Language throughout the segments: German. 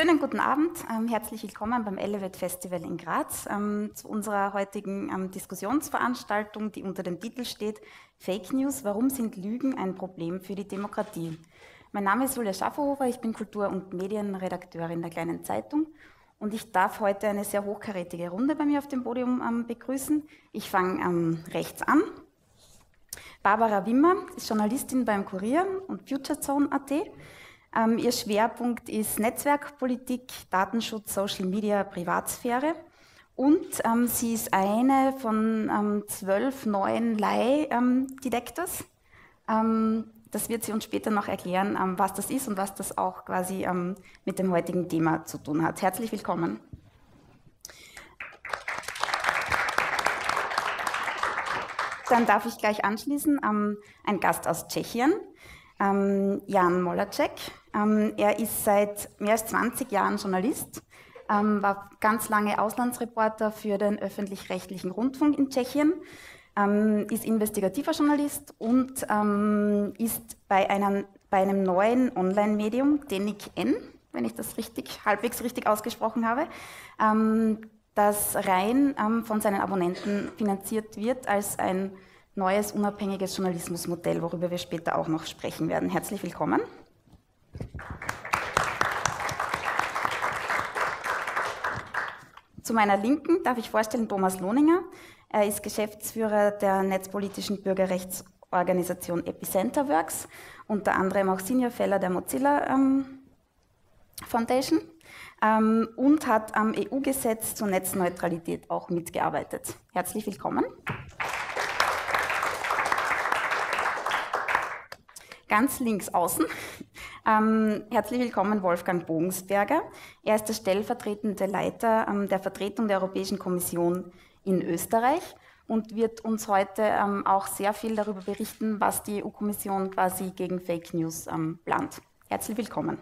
Schönen guten Abend, herzlich willkommen beim Elevate Festival in Graz zu unserer heutigen Diskussionsveranstaltung, die unter dem Titel steht Fake News, warum sind Lügen ein Problem für die Demokratie? Mein Name ist Julia Schafferhofer, ich bin Kultur- und Medienredakteurin der Kleinen Zeitung und ich darf heute eine sehr hochkarätige Runde bei mir auf dem Podium begrüßen. Ich fange rechts an. Barbara Wimmer ist Journalistin beim Kurier und FutureZone.at. Ihr Schwerpunkt ist Netzwerkpolitik, Datenschutz, Social Media, Privatsphäre und sie ist eine von 12 neuen Lie-Detectors. Das wird sie uns später noch erklären, was das ist und was das auch quasi mit dem heutigen Thema zu tun hat. Herzlich willkommen. Dann darf ich gleich anschließen ein Gast aus Tschechien. Jan Mollacek. Er ist seit mehr als 20 Jahren Journalist, war ganz lange Auslandsreporter für den öffentlich-rechtlichen Rundfunk in Tschechien, ist investigativer Journalist und ist bei einem neuen Online-Medium, Denik N, wenn ich das halbwegs richtig ausgesprochen habe, das rein von seinen Abonnenten finanziert wird als ein neues, unabhängiges Journalismusmodell, worüber wir später auch noch sprechen werden. Herzlich willkommen. Zu meiner Linken darf ich vorstellen Thomas Lohninger. Er ist Geschäftsführer der netzpolitischen Bürgerrechtsorganisation Epicenter-Works, unter anderem auch Senior Fellow der Mozilla Foundation und hat am EU-Gesetz zur Netzneutralität auch mitgearbeitet. Herzlich willkommen. Ganz links außen, herzlich willkommen Wolfgang Bogensberger. Er ist der stellvertretende Leiter der Vertretung der Europäischen Kommission in Österreich und wird uns heute auch sehr viel darüber berichten, was die EU-Kommission quasi gegen Fake News plant. Herzlich willkommen.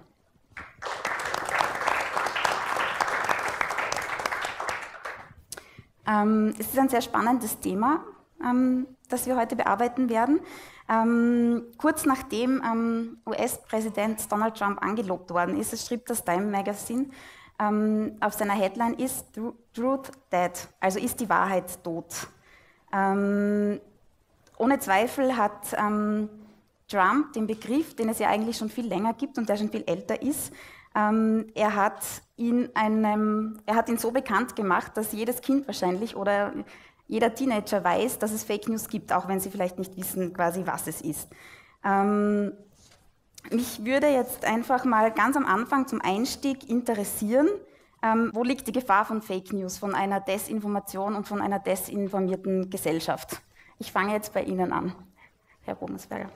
Es ist ein sehr spannendes Thema, das wir heute bearbeiten werden. Kurz nachdem US-Präsident Donald Trump angelobt worden ist, es schrieb das Time Magazine auf seiner Headline, ist Truth Dead, also ist die Wahrheit tot. Ohne Zweifel hat Trump den Begriff, den es ja eigentlich schon viel länger gibt und der schon viel älter ist, er hat ihn so bekannt gemacht, dass jedes Kind wahrscheinlich oder jeder Teenager weiß, dass es Fake News gibt, auch wenn sie vielleicht nicht wissen, quasi, was es ist. Mich würde jetzt einfach mal ganz am Anfang zum Einstieg interessieren, wo liegt die Gefahr von Fake News, von einer Desinformation und von einer desinformierten Gesellschaft? Ich fange jetzt bei Ihnen an, Herr Bogensberger.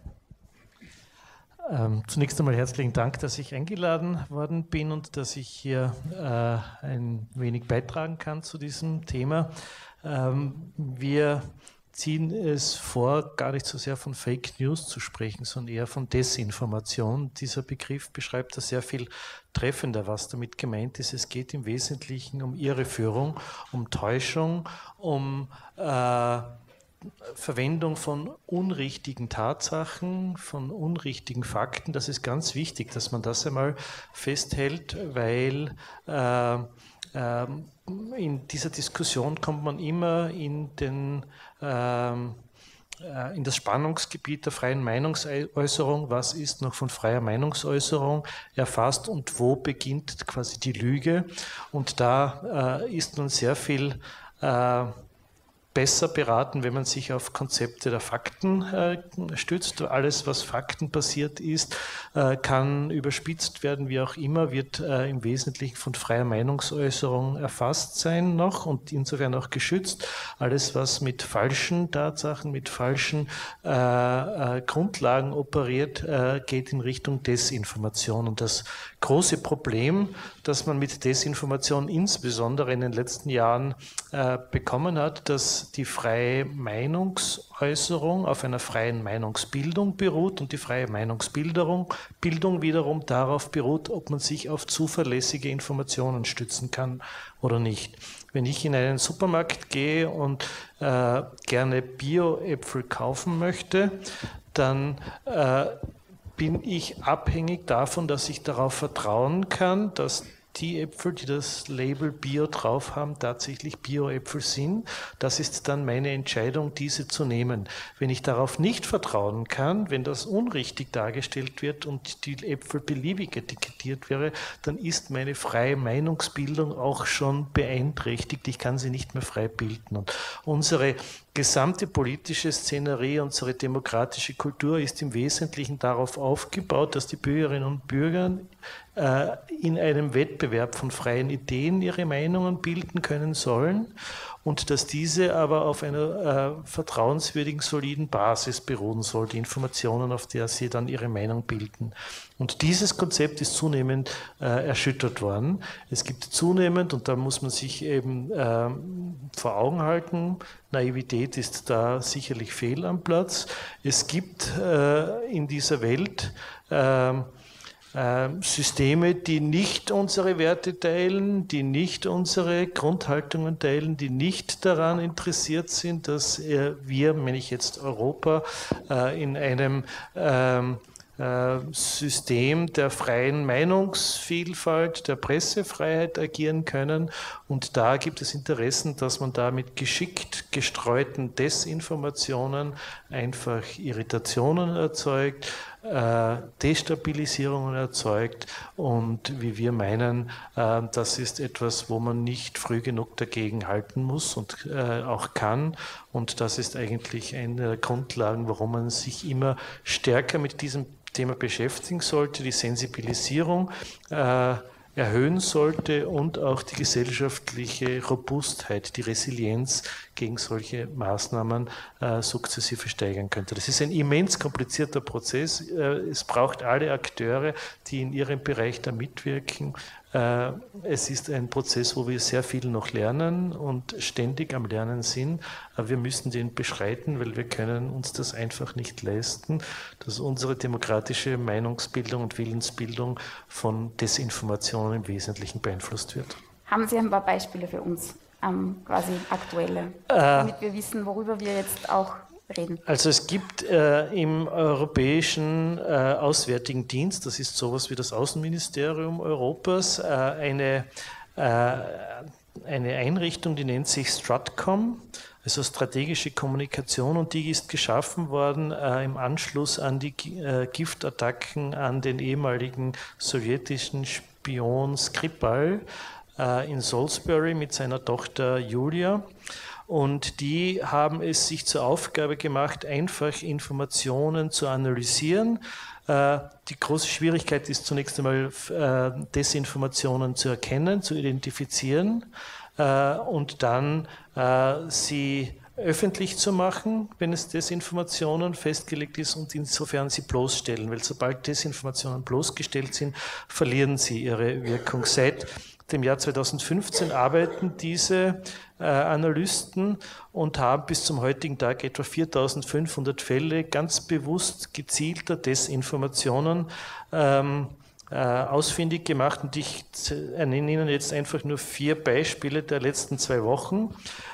Zunächst einmal herzlichen Dank, dass ich eingeladen worden bin und dass ich hier ein wenig beitragen kann zu diesem Thema. Wir ziehen es vor, gar nicht so sehr von Fake News zu sprechen, sondern eher von Desinformation. Dieser Begriff beschreibt das sehr viel treffender, was damit gemeint ist. Es geht im Wesentlichen um Irreführung, um Täuschung, um Verwendung von unrichtigen Tatsachen, von unrichtigen Fakten. Das ist ganz wichtig, dass man das einmal festhält, weil in dieser Diskussion kommt man immer in das Spannungsgebiet der freien Meinungsäußerung. Was ist noch von freier Meinungsäußerung erfasst und wo beginnt quasi die Lüge? Und da ist nun sehr viel besser beraten, wenn man sich auf Konzepte der Fakten stützt. Alles, was faktenbasiert ist, kann überspitzt werden, wie auch immer, wird im Wesentlichen von freier Meinungsäußerung erfasst sein noch und insofern auch geschützt. Alles, was mit falschen Tatsachen, mit falschen Grundlagen operiert, geht in Richtung Desinformation. Und das große Problem, das man mit Desinformation insbesondere in den letzten Jahren bekommen hat, dass die freie Meinungsäußerung auf einer freien Meinungsbildung beruht und die freie Meinungsbildung wiederum darauf beruht, ob man sich auf zuverlässige Informationen stützen kann oder nicht. Wenn ich in einen Supermarkt gehe und gerne Bio-Äpfel kaufen möchte, dann bin ich abhängig davon, dass ich darauf vertrauen kann, dass die Äpfel, die das Label Bio drauf haben, tatsächlich Bio-Äpfel sind. Das ist dann meine Entscheidung, diese zu nehmen. Wenn ich darauf nicht vertrauen kann, wenn das unrichtig dargestellt wird und die Äpfel beliebig etikettiert wäre, dann ist meine freie Meinungsbildung auch schon beeinträchtigt. Ich kann sie nicht mehr frei bilden. Und unsere gesamte politische Szenerie, unsere demokratische Kultur ist im Wesentlichen darauf aufgebaut, dass die Bürgerinnen und Bürger in einem Wettbewerb von freien Ideen ihre Meinungen bilden können sollen und dass diese aber auf einer vertrauenswürdigen, soliden Basis beruhen soll, die Informationen, auf der sie dann ihre Meinung bilden. Und dieses Konzept ist zunehmend erschüttert worden. Es gibt zunehmend, und da muss man sich eben vor Augen halten, Naivität ist da sicherlich fehl am Platz. Es gibt in dieser Welt Systeme, die nicht unsere Werte teilen, die nicht unsere Grundhaltungen teilen, die nicht daran interessiert sind, dass wir, meine ich jetzt Europa, in einem System der freien Meinungsvielfalt, der Pressefreiheit agieren können. Und da gibt es Interessen, dass man da mit geschickt gestreuten Desinformationen einfach Irritationen erzeugt, Destabilisierungen erzeugt und wie wir meinen, das ist etwas, wo man nicht früh genug dagegen halten muss und auch kann, und das ist eigentlich eine der Grundlagen, warum man sich immer stärker mit diesem Thema beschäftigen sollte, die Sensibilisierung erhöhen sollte und auch die gesellschaftliche Robustheit, die Resilienz gegen solche Maßnahmen sukzessive steigern könnte. Das ist ein immens komplizierter Prozess. Es braucht alle Akteure, die in ihrem Bereich da mitwirken. Es ist ein Prozess, wo wir sehr viel noch lernen und ständig am Lernen sind. Aber wir müssen den beschreiten, weil wir können uns das einfach nicht leisten, dass unsere demokratische Meinungsbildung und Willensbildung von Desinformationen im Wesentlichen beeinflusst wird. Haben Sie ein paar Beispiele für uns, quasi aktuelle, damit wir wissen, worüber wir jetzt auch reden? Also es gibt im Europäischen Auswärtigen Dienst, das ist sowas wie das Außenministerium Europas, eine Einrichtung, die nennt sich Stratcom, also strategische Kommunikation, und die ist geschaffen worden im Anschluss an die Giftattacken an den ehemaligen sowjetischen Spion Skripal in Salisbury mit seiner Tochter Julia. Und die haben es sich zur Aufgabe gemacht, einfach Informationen zu analysieren. Die große Schwierigkeit ist zunächst einmal, Desinformationen zu erkennen, zu identifizieren und dann sie öffentlich zu machen, wenn es Desinformationen festgelegt ist, und insofern sie bloßstellen. Weil sobald Desinformationen bloßgestellt sind, verlieren sie ihre Wirkung. Seit dem Jahr 2015 arbeiten diese Analysten und haben bis zum heutigen Tag etwa 4.500 Fälle ganz bewusst gezielter Desinformationen ausfindig gemacht. Und ich nenne Ihnen jetzt einfach nur 4 Beispiele der letzten 2 Wochen,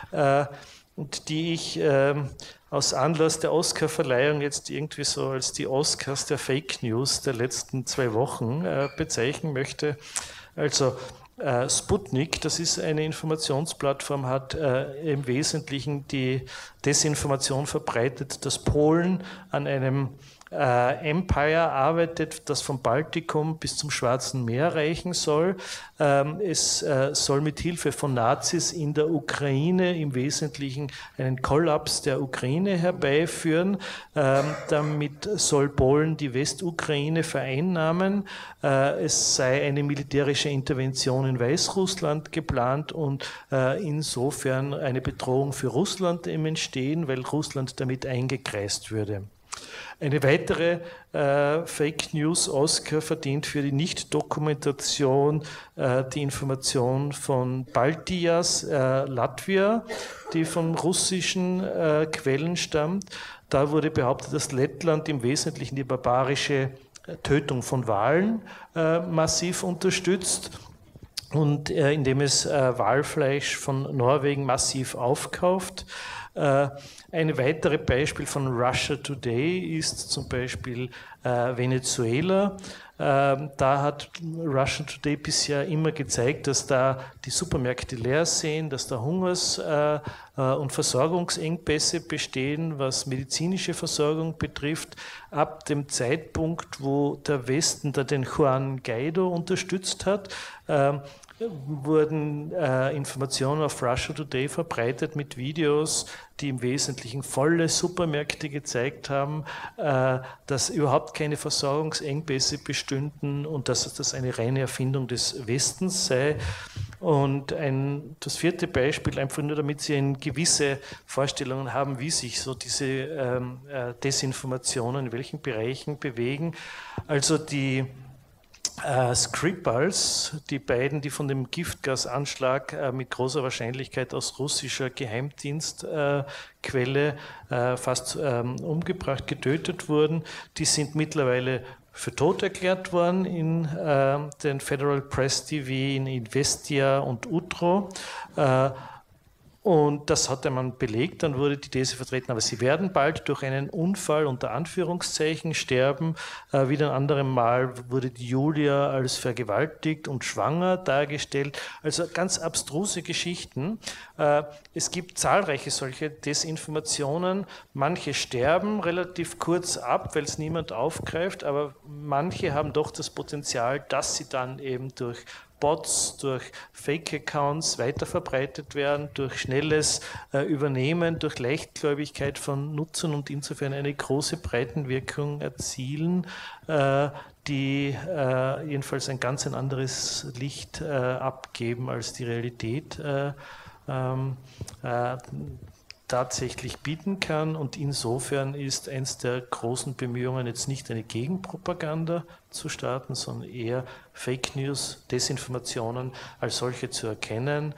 und die ich aus Anlass der Oscar-Verleihung jetzt irgendwie so als die Oscars der Fake News der letzten 2 Wochen bezeichnen möchte. Also Sputnik, das ist eine Informationsplattform, hat im Wesentlichen die Desinformation verbreitet, dass Polen an einem Empire arbeitet, das vom Baltikum bis zum Schwarzen Meer reichen soll. Es soll mit Hilfe von Nazis in der Ukraine im Wesentlichen einen Kollaps der Ukraine herbeiführen. Damit soll Polen die Westukraine vereinnahmen. Es sei eine militärische Intervention in Weißrussland geplant und insofern eine Bedrohung für Russland entstehen, weil Russland damit eingekreist würde. Eine weitere Fake News Oscar verdient für die Nicht-Dokumentation die Information von Baltijas, Latvia, die von russischen Quellen stammt. Da wurde behauptet, dass Lettland im Wesentlichen die barbarische Tötung von Walen massiv unterstützt, und indem es Walfleisch von Norwegen massiv aufkauft. Ein weiteres Beispiel von Russia Today ist zum Beispiel Venezuela. Da hat Russia Today bisher immer gezeigt, dass da die Supermärkte leer sind, dass da Hungers- und Versorgungsengpässe bestehen, was medizinische Versorgung betrifft. Ab dem Zeitpunkt, wo der Westen da den Juan Guaido unterstützt hat, wurden Informationen auf Russia Today verbreitet mit Videos, die im Wesentlichen volle Supermärkte gezeigt haben, dass überhaupt keine Versorgungsengpässe bestünden und dass das eine reine Erfindung des Westens sei. Und das vierte Beispiel, einfach nur damit Sie eine gewisse Vorstellungen haben, wie sich so diese Desinformationen in welchen Bereichen bewegen. Also die Skripals, die beiden, die von dem Giftgasanschlag mit großer Wahrscheinlichkeit aus russischer Geheimdienstquelle fast umgebracht, getötet wurden, die sind mittlerweile für tot erklärt worden in den Federal Press TV, in Investia und Utro. Und das hatte man belegt, dann wurde die These vertreten, aber sie werden bald durch einen Unfall unter Anführungszeichen sterben. Wieder ein anderes Mal wurde die Julia als vergewaltigt und schwanger dargestellt. Also ganz abstruse Geschichten. Es gibt zahlreiche solche Desinformationen. Manche sterben relativ kurz ab, weil es niemand aufgreift, aber manche haben doch das Potenzial, dass sie dann eben durch Bots, durch Fake-Accounts weiterverbreitet werden, durch schnelles Übernehmen, durch Leichtgläubigkeit von Nutzern und insofern eine große Breitenwirkung erzielen, die jedenfalls ein ganz anderes Licht abgeben, als die Realität tatsächlich bieten kann. Und insofern ist eins der großen Bemühungen jetzt nicht eine Gegenpropaganda zu starten, sondern eher Fake News, Desinformationen als solche zu erkennen,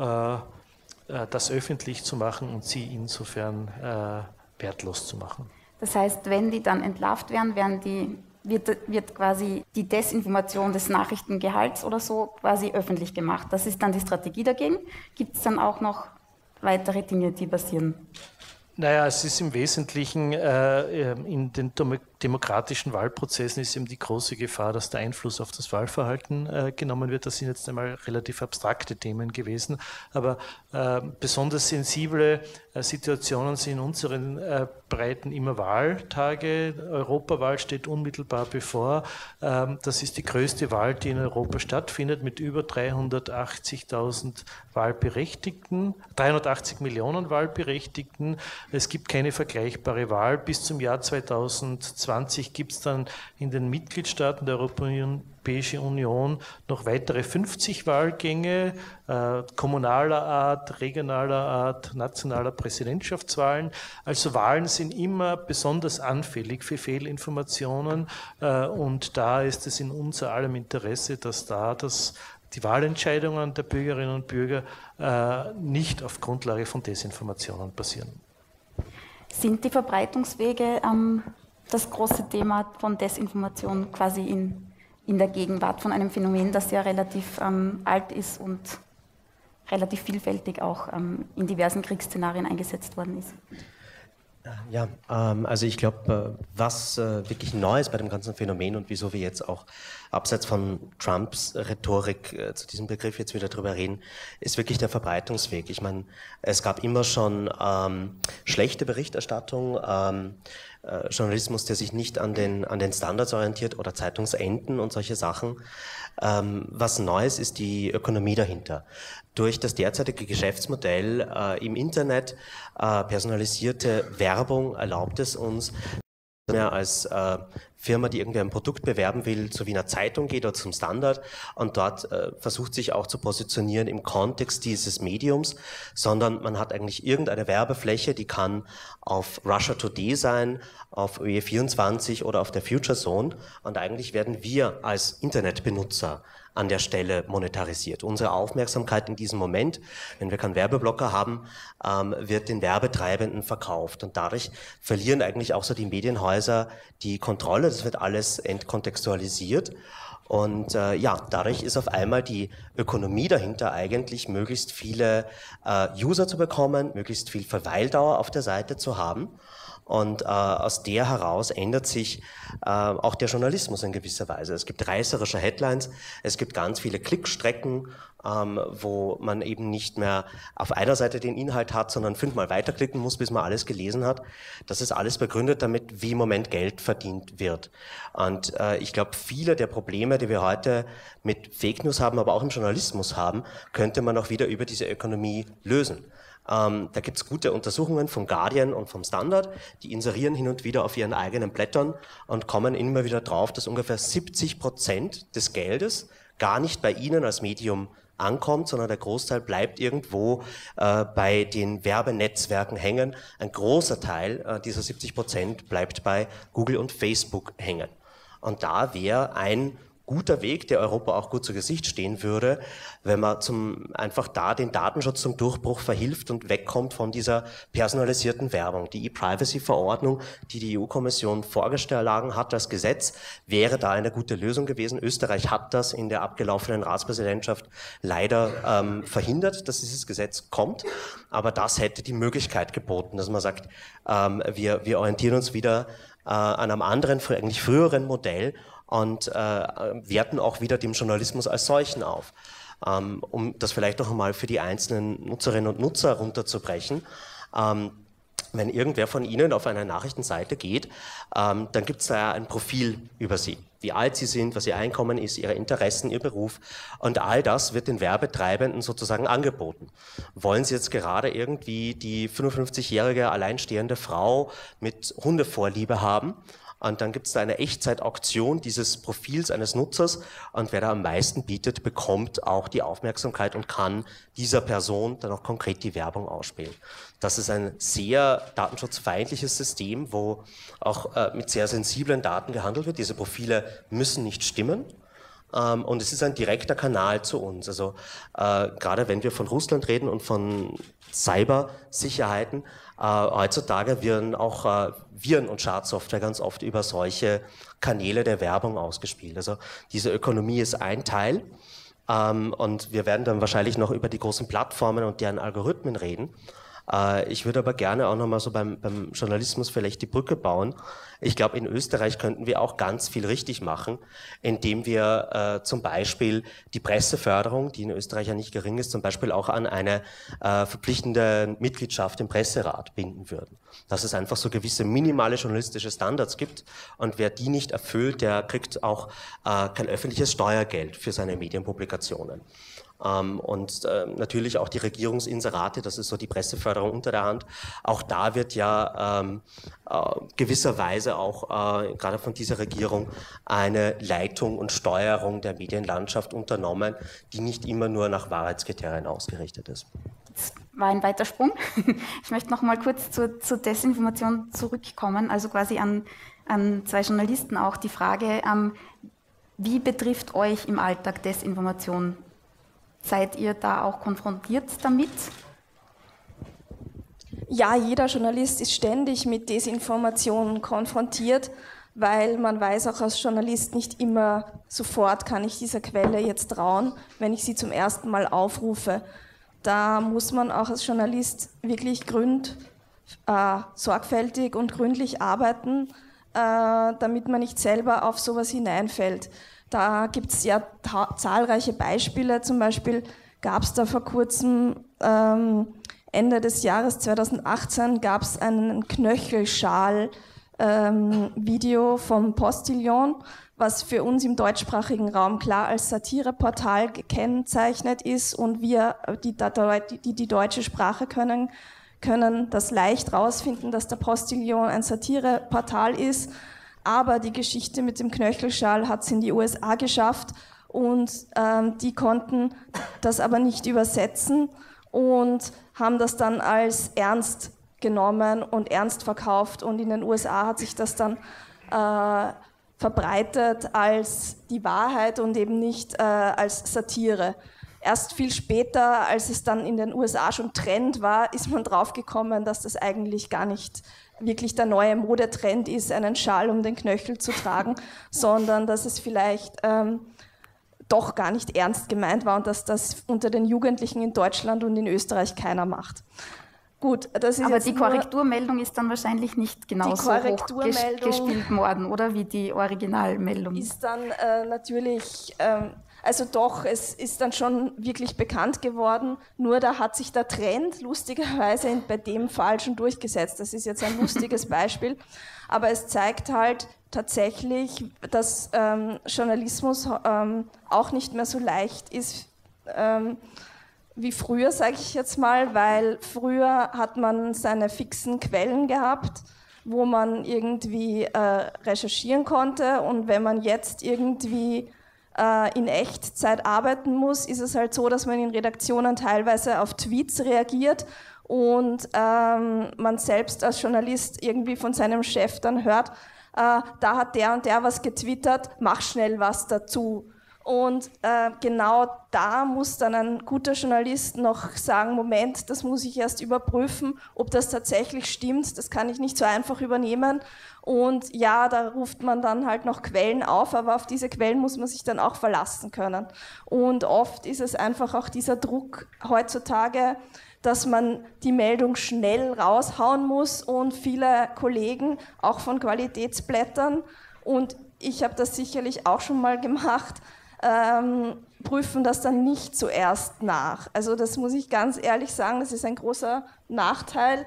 das öffentlich zu machen und sie insofern wertlos zu machen. Das heißt, wenn die dann entlarvt werden, wird quasi die Desinformation des Nachrichtengehalts oder so quasi öffentlich gemacht. Das ist dann die Strategie dagegen. Gibt es dann auch noch weitere Dinge, die passieren? Naja, es ist im Wesentlichen in den demokratischen Wahlprozessen ist eben die große Gefahr, dass der Einfluss auf das Wahlverhalten genommen wird. Das sind jetzt einmal relativ abstrakte Themen gewesen, aber besonders sensible Situationen sind in unseren Breiten immer Wahltage. Europawahl steht unmittelbar bevor. Das ist die größte Wahl, die in Europa stattfindet, mit über 380.000 Wahlberechtigten, 380 Millionen Wahlberechtigten. Es gibt keine vergleichbare Wahl. Bis zum Jahr 2020 gibt es dann in den Mitgliedstaaten der Europäischen Union noch weitere 50 Wahlgänge, kommunaler Art, regionaler Art, nationaler Präsidentschaftswahlen. Also Wahlen sind immer besonders anfällig für Fehlinformationen und da ist es in unser allem Interesse, dass die Wahlentscheidungen der Bürgerinnen und Bürger nicht auf Grundlage von Desinformationen passieren. Sind die Verbreitungswege das große Thema von Desinformation quasi in der Gegenwart von einem Phänomen, das ja relativ alt ist und relativ vielfältig auch in diversen Kriegsszenarien eingesetzt worden ist? Ja, also ich glaube, was wirklich neu ist bei dem ganzen Phänomen und wieso wir jetzt auch abseits von Trumps Rhetorik zu diesem Begriff jetzt wieder drüber reden, ist wirklich der Verbreitungsweg. Ich meine, es gab immer schon schlechte Berichterstattung, Journalismus, der sich nicht an den Standards orientiert oder Zeitungsenden und solche Sachen. Was Neues ist die Ökonomie dahinter. Durch das derzeitige Geschäftsmodell im Internet, personalisierte Werbung erlaubt es uns, mehr als Firma, die irgendwie ein Produkt bewerben will, zu Wiener Zeitung geht oder zum Standard und dort versucht sich auch zu positionieren im Kontext dieses Mediums, sondern man hat eigentlich irgendeine Werbefläche, die kann auf Russia Today sein, auf OE24 oder auf der Future Zone und eigentlich werden wir als Internetbenutzer an der Stelle monetarisiert. Unsere Aufmerksamkeit in diesem Moment, wenn wir keinen Werbeblocker haben, wird den Werbetreibenden verkauft. Und dadurch verlieren eigentlich auch so die Medienhäuser die Kontrolle. Das wird alles entkontextualisiert. Und ja, dadurch ist auf einmal die Ökonomie dahinter eigentlich, möglichst viele User zu bekommen, möglichst viel Verweildauer auf der Seite zu haben. Und aus der heraus ändert sich auch der Journalismus in gewisser Weise. Es gibt reißerische Headlines, es gibt ganz viele Klickstrecken, wo man eben nicht mehr auf einer Seite den Inhalt hat, sondern 5-mal weiterklicken muss, bis man alles gelesen hat. Das ist alles begründet damit, wie im Moment Geld verdient wird. Und ich glaube, viele der Probleme, die wir heute mit Fake News haben, aber auch im Journalismus haben, könnte man auch wieder über diese Ökonomie lösen. Da gibt es gute Untersuchungen vom Guardian und vom Standard, die inserieren hin und wieder auf ihren eigenen Blättern und kommen immer wieder drauf, dass ungefähr 70% des Geldes gar nicht bei ihnen als Medium ankommt, sondern der Großteil bleibt irgendwo bei den Werbenetzwerken hängen. Ein großer Teil dieser 70% bleibt bei Google und Facebook hängen. Und da wäre ein guter Weg, der Europa auch gut zu Gesicht stehen würde, wenn man einfach da den Datenschutz zum Durchbruch verhilft und wegkommt von dieser personalisierten Werbung. Die E-Privacy-Verordnung, die die EU-Kommission vorgeschlagen hat als Gesetz, wäre da eine gute Lösung gewesen. Österreich hat das in der abgelaufenen Ratspräsidentschaft leider verhindert, dass dieses Gesetz kommt. Aber das hätte die Möglichkeit geboten, dass man sagt, wir orientieren uns wieder an einem anderen, eigentlich früheren Modell und werten auch wieder den Journalismus als solchen auf. Um das vielleicht noch einmal für die einzelnen Nutzerinnen und Nutzer runterzubrechen. Wenn irgendwer von Ihnen auf eine Nachrichtenseite geht, dann gibt es da ja ein Profil über Sie. Wie alt Sie sind, was Ihr Einkommen ist, Ihre Interessen, Ihr Beruf. Und all das wird den Werbetreibenden sozusagen angeboten. Wollen Sie jetzt gerade irgendwie die 55-jährige alleinstehende Frau mit Hundevorliebe haben? Und dann gibt es da eine Echtzeit-Auktion dieses Profils eines Nutzers und wer da am meisten bietet, bekommt auch die Aufmerksamkeit und kann dieser Person dann auch konkret die Werbung ausspielen. Das ist ein sehr datenschutzfeindliches System, wo auch mit sehr sensiblen Daten gehandelt wird. Diese Profile müssen nicht stimmen. Und es ist ein direkter Kanal zu uns. Also gerade wenn wir von Russland reden und von Cybersicherheiten, heutzutage werden auch Viren und Schadsoftware ganz oft über solche Kanäle der Werbung ausgespielt. Also diese Ökonomie ist ein Teil und wir werden dann wahrscheinlich noch über die großen Plattformen und deren Algorithmen reden. Ich würde aber gerne auch nochmal so beim Journalismus vielleicht die Brücke bauen. Ich glaube, in Österreich könnten wir auch ganz viel richtig machen, indem wir zum Beispiel die Presseförderung, die in Österreich ja nicht gering ist, zum Beispiel auch an eine verpflichtende Mitgliedschaft im Presserat binden würden. Dass es einfach so gewisse minimale journalistische Standards gibt und wer die nicht erfüllt, der kriegt auch kein öffentliches Steuergeld für seine Medienpublikationen. Und natürlich auch die Regierungsinserate, das ist so die Presseförderung unter der Hand. Auch da wird ja gewisserweise auch gerade von dieser Regierung eine Leitung und Steuerung der Medienlandschaft unternommen, die nicht immer nur nach Wahrheitskriterien ausgerichtet ist. Das war ein weiter Sprung. Ich möchte noch mal kurz zur Desinformation zurückkommen, also quasi an zwei Journalisten auch die Frage, wie betrifft euch im Alltag Desinformation? Seid ihr da auch konfrontiert damit? Ja, jeder Journalist ist ständig mit Desinformation konfrontiert, weil man weiß auch als Journalist nicht immer sofort, kann ich dieser Quelle jetzt trauen, wenn ich sie zum ersten Mal aufrufe. Da muss man auch als Journalist wirklich sorgfältig und gründlich arbeiten, damit man nicht selber auf sowas hineinfällt. Da gibt es ja zahlreiche Beispiele. Zum Beispiel gab es da vor kurzem, Ende des Jahres 2018, gab es einen Knöchelschal-Video vom Postillon, was für uns im deutschsprachigen Raum klar als Satireportal gekennzeichnet ist und wir, die deutsche Sprache können das leicht rausfinden, dass der Postillon ein Satireportal ist. Aber die Geschichte mit dem Knöchelschal hat es in die USA geschafft und die konnten das aber nicht übersetzen und haben das dann als ernst genommen und ernst verkauft. Und in den USA hat sich das dann verbreitet als die Wahrheit und eben nicht als Satire. Erst viel später, als es dann in den USA schon Trend war, ist man draufgekommen, dass das eigentlich gar nicht wirklich der neue Modetrend ist, einen Schal um den Knöchel zu tragen, sondern dass es vielleicht doch gar nicht ernst gemeint war und dass das unter den Jugendlichen in Deutschland und in Österreich keiner macht. Gut, das ist aber jetzt die Korrekturmeldung ist dann wahrscheinlich nicht genauso hoch gespielt worden, oder wie die Originalmeldung? Ist dann natürlich, also doch, es ist dann schon wirklich bekannt geworden, nur da hat sich der Trend lustigerweise bei dem Fall schon durchgesetzt. Das ist jetzt ein lustiges Beispiel, aber es zeigt halt tatsächlich, dass Journalismus auch nicht mehr so leicht ist, wie früher, sage ich jetzt mal, weil früher hat man seine fixen Quellen gehabt, wo man irgendwie recherchieren konnte, und wenn man jetzt irgendwie in Echtzeit arbeiten muss, ist es halt so, dass man in Redaktionen teilweise auf Tweets reagiert und man selbst als Journalist irgendwie von seinem Chef dann hört, da hat der und der was getwittert, mach schnell was dazu. Und genau da muss dann ein guter Journalist noch sagen, Moment, das muss ich erst überprüfen, ob das tatsächlich stimmt, das kann ich nicht so einfach übernehmen. Und ja, da ruft man dann halt noch Quellen auf, aber auf diese Quellen muss man sich dann auch verlassen können. Und oft ist es einfach auch dieser Druck heutzutage, dass man die Meldung schnell raushauen muss, und viele Kollegen, auch von Qualitätsblättern, und ich habe das sicherlich auch schon mal gemacht, prüfen das dann nicht zuerst nach. Also das muss ich ganz ehrlich sagen, das ist ein großer Nachteil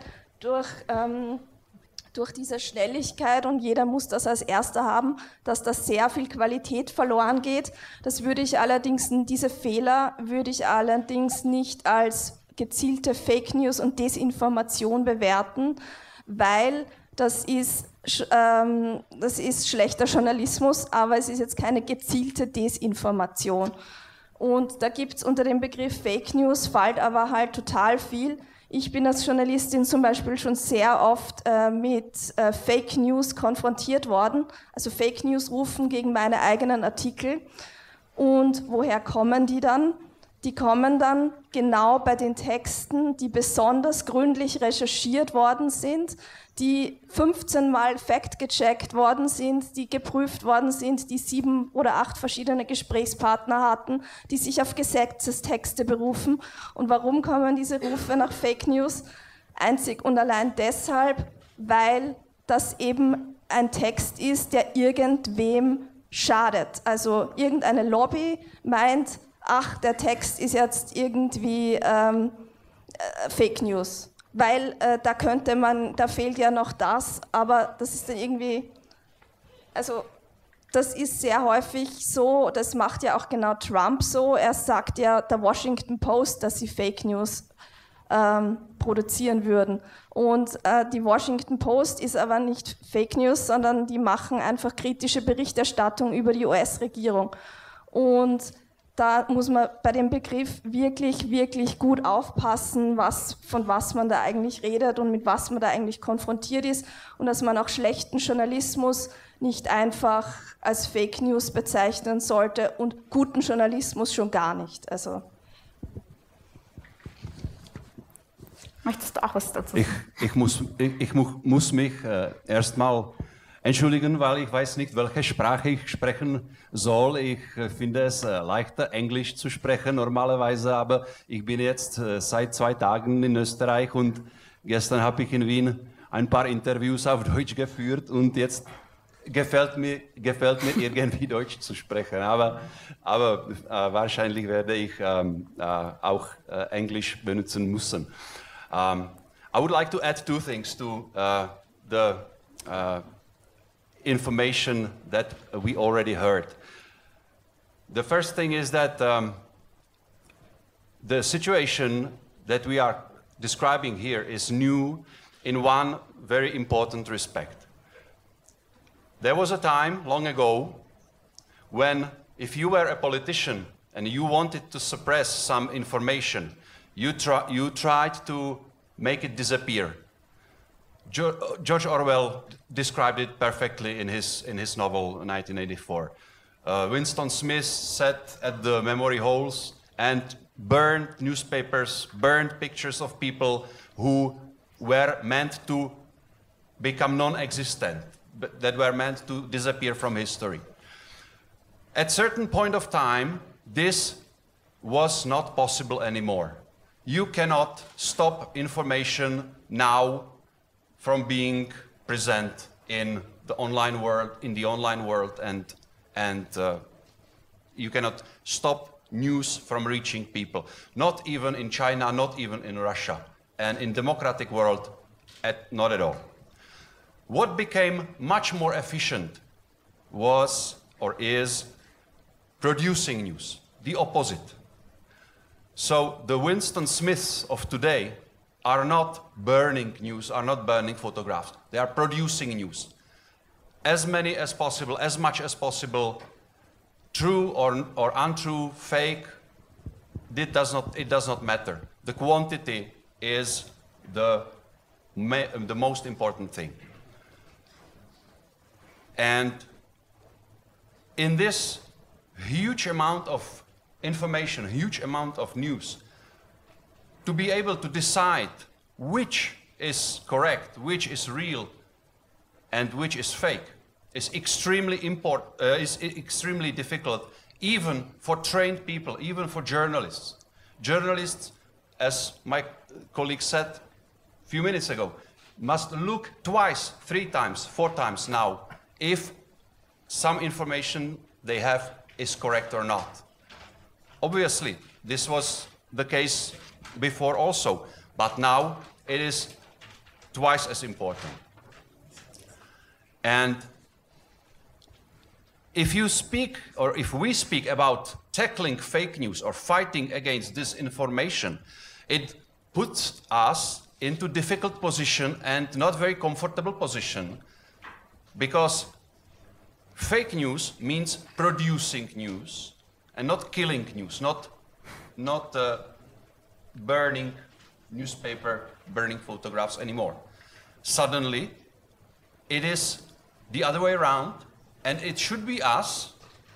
durch diese Schnelligkeit, und jeder muss das als Erster haben, dass da sehr viel Qualität verloren geht. Diese Fehler würde ich allerdings nicht als gezielte Fake News und Desinformation bewerten, weil das ist schlechter Journalismus, aber es ist jetzt keine gezielte Desinformation. Und da gibt es unter dem Begriff Fake News, fällt aber halt total viel. Ich bin als Journalistin zum Beispiel schon sehr oft mit Fake News konfrontiert worden, also Fake News rufen gegen meine eigenen Artikel. Und woher kommen die dann? Die kommen dann genau bei den Texten, die besonders gründlich recherchiert worden sind, die 15 Mal fact-gecheckt worden sind, die geprüft worden sind, die 7 oder 8 verschiedene Gesprächspartner hatten, die sich auf Gesetzestexte berufen. Und warum kommen diese Rufe nach Fake News? Einzig und allein deshalb, weil das eben ein Text ist, der irgendwem schadet. Also irgendeine Lobby meint, ach, der Text ist jetzt irgendwie Fake News. Weil da fehlt ja noch das, aber das ist dann irgendwie, also das ist sehr häufig so, das macht ja auch genau Trump so, er sagt ja der Washington Post, dass sie Fake News produzieren würden. Und die Washington Post ist aber nicht Fake News, sondern die machen einfach kritische Berichterstattung über die US-Regierung. Und da muss man bei dem Begriff wirklich, wirklich gut aufpassen, von was man da eigentlich redet und mit was man da eigentlich konfrontiert ist, und dass man auch schlechten Journalismus nicht einfach als Fake News bezeichnen sollte und guten Journalismus schon gar nicht. Also möchtest du auch was dazu sagen? Ich muss mich erstmal entschuldigen, weil ich weiß nicht, welche Sprache ich sprechen soll. Ich finde es leichter, Englisch zu sprechen normalerweise, aber ich bin jetzt seit 2 Tagen in Österreich, und gestern habe ich in Wien ein paar Interviews auf Deutsch geführt, und jetzt gefällt mir irgendwie Deutsch zu sprechen. Aber wahrscheinlich werde ich auch Englisch benutzen müssen. I would like to add 2 things to the information that we already heard. The first thing is that the situation that we are describing here is new in one very important respect. There was a time long ago when if you were a politician and you wanted to suppress some information, you tried to make it disappear. George Orwell described it perfectly in his novel 1984. Winston Smith sat at the memory holes and burned newspapers, burned pictures of people who were meant to become non-existent, that were meant to disappear from history. At a certain point of time, this was not possible anymore. You cannot stop information now from being present in the online world, and you cannot stop news from reaching people. Not even in China, not even in Russia, and in democratic world, not at all. What became much more efficient was or is producing news, the opposite. So the Winston Smiths of today are not burning news, are not burning photographs. They are producing news. As many as possible, as much as possible, true or untrue, fake, it does not matter. The quantity is the most important thing. And in this huge amount of information, huge amount of news, to be able to decide which is correct, which is real, and which is fake, is extremely extremely difficult, even for trained people, even for journalists. Journalists, as my colleague said a few minutes ago, must look twice, 3 times, 4 times now if some information they have is correct or not. Obviously, this was the case before also, but now it is twice as important. And if you speak, or if we speak about tackling fake news or fighting against disinformation, it puts us into difficult position and not very comfortable position, because fake news means producing news and not killing news, not burning newspaper, burning photographs anymore. Suddenly, it is the other way around, and it should be us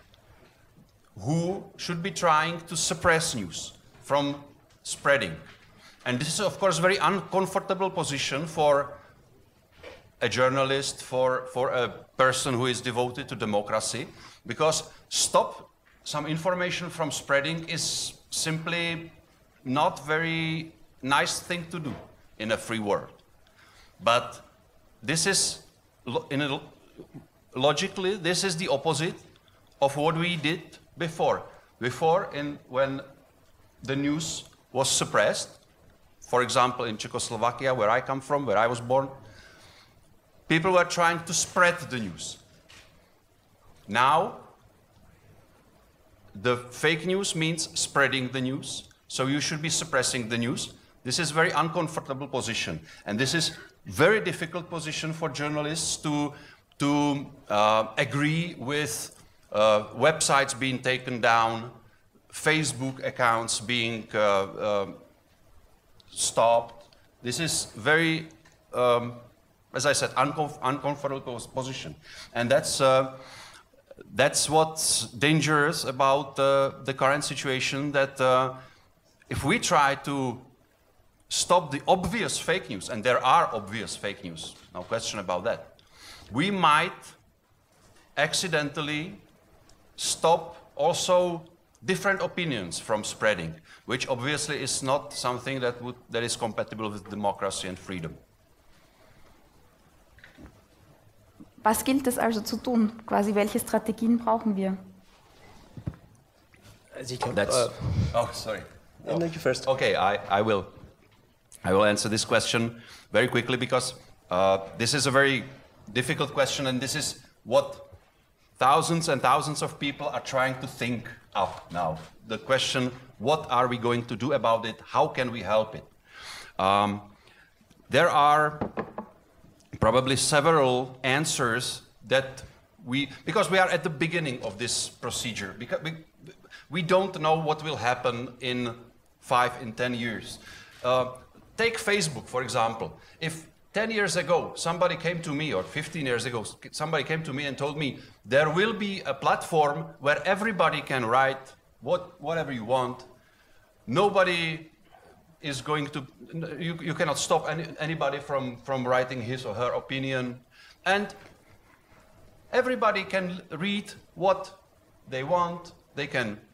who should be trying to suppress news from spreading. And this is, of course, a very uncomfortable position for a journalist, for a person who is devoted to democracy, because stop some information from spreading is simply not very nice thing to do in a free world. But this is, logically, this is the opposite of what we did before. When the news was suppressed, for example, in Czechoslovakia, where I come from, where I was born, people were trying to spread the news. Now, the fake news means spreading the news, so you should be suppressing the news. This is a very uncomfortable position, and this is very difficult position for journalists to agree with websites being taken down, Facebook accounts being stopped. This is very, as I said, uncomfortable position, and that's what's dangerous about the current situation. That if we try to stop the obvious fake news, and there are obvious fake news, no question about that, we might accidentally stop also different opinions from spreading, which obviously is not something that is compatible with democracy and freedom. Was gilt es also zu tun? Quasi, welche Strategien brauchen wir? Oh, sorry. No, you first. Okay, I will answer this question very quickly, because this is a very difficult question, and this is what thousands and thousands of people are trying to think up now. The question, what are we going to do about it? How can we help it? There are probably several answers that because we are at the beginning of this procedure, because we don't know what will happen in 5, in 10 years. Take Facebook, for example. If 10 years ago somebody came to me, or 15 years ago somebody came to me and told me there will be a platform where everybody can write whatever you want, nobody is going to, you cannot stop anybody from writing his or her opinion, and everybody can read what they want, they can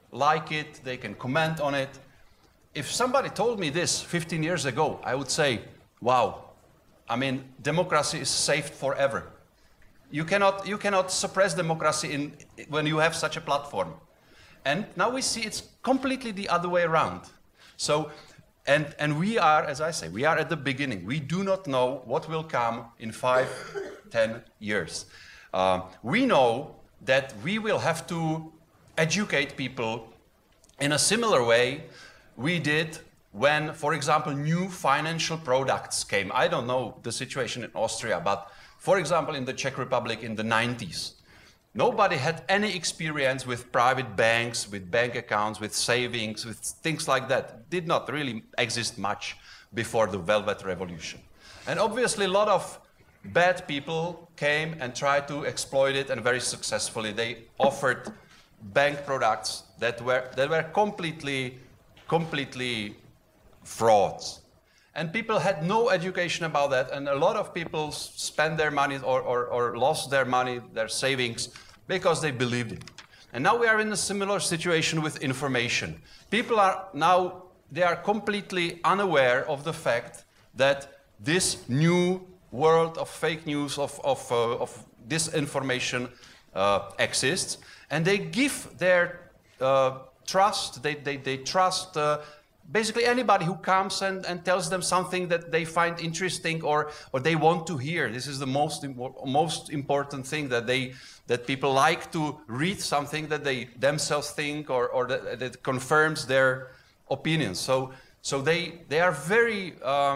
like it, they can comment on it. If somebody told me this 15 years ago, I would say, wow, I mean, democracy is saved forever. You cannot suppress democracy when you have such a platform. And now we see it's completely the other way around. So, and we are, as I say, we are at the beginning. We do not know what will come in 5, 10 years. We know that we will have to educate people in a similar way we did when, for example, new financial products came. I don't know the situation in Austria, but for example, in the Czech Republic in the 90s, nobody had any experience with private banks, with bank accounts, with savings, with things like that. It did not really exist much before the Velvet Revolution. And obviously a lot of bad people came and tried to exploit it, and very successfully. They offered bank products that were completely frauds. And people had no education about that, and a lot of people spent their money or lost their money, their savings, because they believed it. And now we are in a similar situation with information. People are now, they are completely unaware of the fact that this new world of fake news, of disinformation exists, and they give their trust, they trust basically anybody who comes and tells them something that they find interesting or they want to hear. This is the most important thing, that people like to read something that they themselves think or that confirms their opinions. So they are very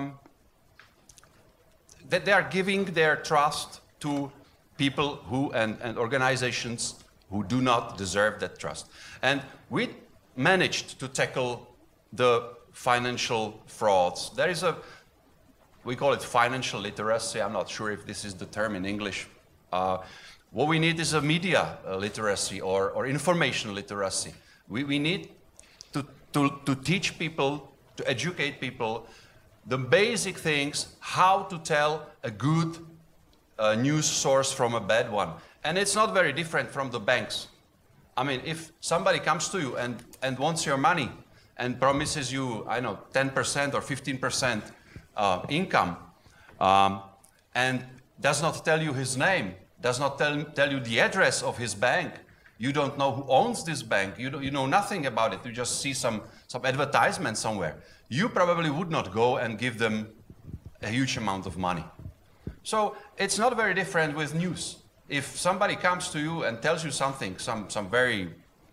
that they are giving their trust to people who and organizations who do not deserve that trust. And we managed to tackle the financial frauds. There is we call it financial literacy. I'm not sure if this is the term in English. What we need is a media literacy or information literacy. We need to teach people, to educate people, the basic things, how to tell a good news source from a bad one. And it's not very different from the banks. I mean, if somebody comes to you and wants your money and promises you, I know, 10% or 15% income, and does not tell you his name, does not tell you the address of his bank, you don't know who owns this bank, you know nothing about it, you just see some advertisement somewhere, you probably would not go and give them a huge amount of money. So it's not very different with news. If somebody comes to you and tells you something, some very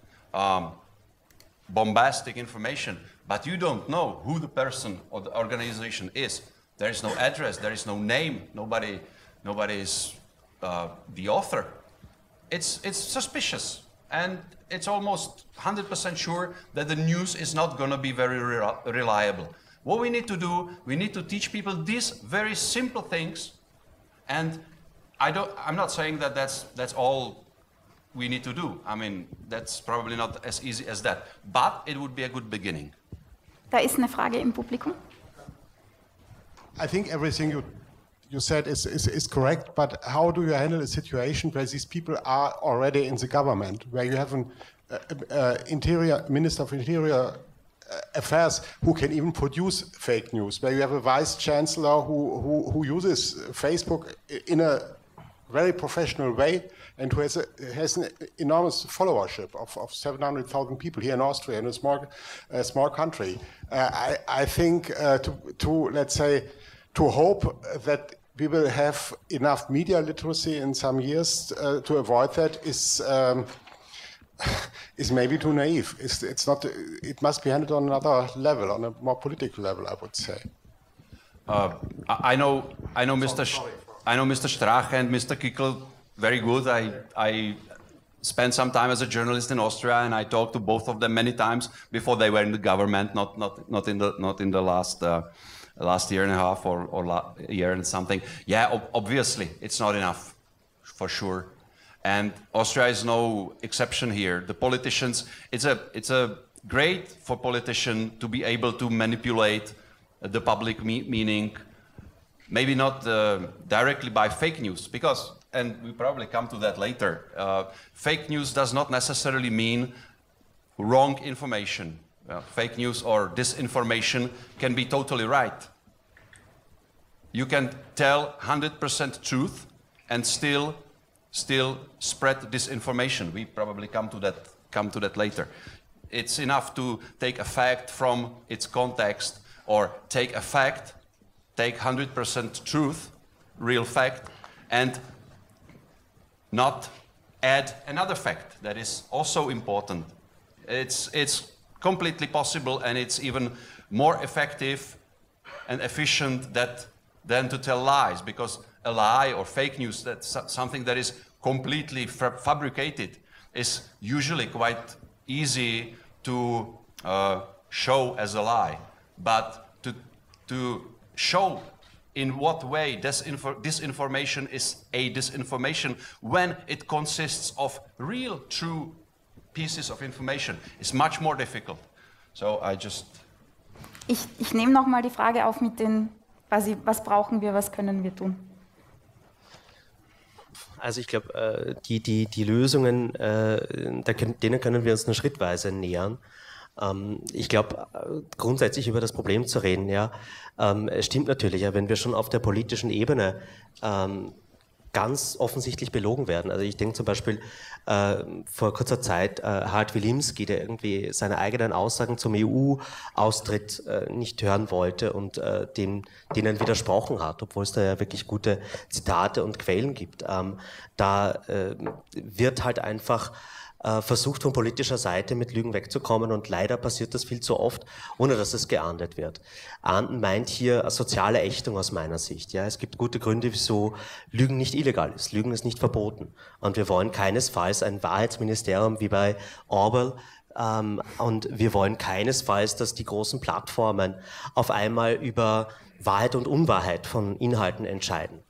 bombastic information, but you don't know who the person or the organization is, there is no address, there is no name, nobody is the author, it's suspicious. And it's almost 100% sure that the news is not going to be very reliable. What we need to do, we need to teach people these very simple things. And I'm not saying that that's all we need to do. I mean, that's probably not as easy as that. But it would be a good beginning. Da ist eine Frage im Publikum. I think everything you said is correct, but how do you handle a situation where these people are already in the government, where you have an Minister of Interior Affairs who can even produce fake news, where you have a Vice Chancellor who uses Facebook in a very professional way and who has an enormous followership of 700,000 people here in Austria, in a small country. I think let's say, to hope that we will have enough media literacy in some years to avoid that is maybe too naive. It's not. It must be handled on another level, on a more political level, I would say. I know Mr. Strache and Mr. Kickl very good. I spent some time as a journalist in Austria, and I talked to both of them many times before they were in the government, not in the last year and a half or year and something. Yeah, obviously it's not enough, for sure. And Austria is no exception here. The politicians, it's a great for politicians to be able to manipulate the public meaning, maybe not directly by fake news, because, and we probably come to that later, fake news does not necessarily mean wrong information, fake news or disinformation can be totally right. You can tell 100% truth and still spread disinformation. We probably come to that later. It's enough to take a fact from its context, or take a fact, take 100% truth, real fact, and not add another fact that is also important. It's completely possible, and it's even more effective and efficient than to tell lies, because a lie or fake news, that's something that is completely fabricated, is usually quite easy to show as a lie. But to show in what way disinformation is a disinformation when it consists of real, true pieces of information is much more difficult. So I just... Ich nehme nochmal die Frage auf mit den, quasi, was brauchen wir, was können wir tun? Also ich glaube, die Lösungen, denen können wir uns nur schrittweise nähern. Ich glaube, grundsätzlich über das Problem zu reden, ja, es stimmt natürlich, ja, wenn wir schon auf der politischen Ebene ganz offensichtlich belogen werden. Also ich denke zum Beispiel vor kurzer Zeit Hart Wilimski, der irgendwie seine eigenen Aussagen zum EU-Austritt nicht hören wollte und denen widersprochen hat, obwohl es da ja wirklich gute Zitate und Quellen gibt. Da wird halt einfach versucht von politischer Seite mit Lügen wegzukommen, und leider passiert das viel zu oft, ohne dass es geahndet wird. Ahnden meint hier eine soziale Ächtung aus meiner Sicht. Ja, es gibt gute Gründe, wieso Lügen nicht illegal ist. Lügen ist nicht verboten. Und wir wollen keinesfalls ein Wahrheitsministerium wie bei Orwell, und wir wollen keinesfalls, dass die großen Plattformen auf einmal über Wahrheit und Unwahrheit von Inhalten entscheiden.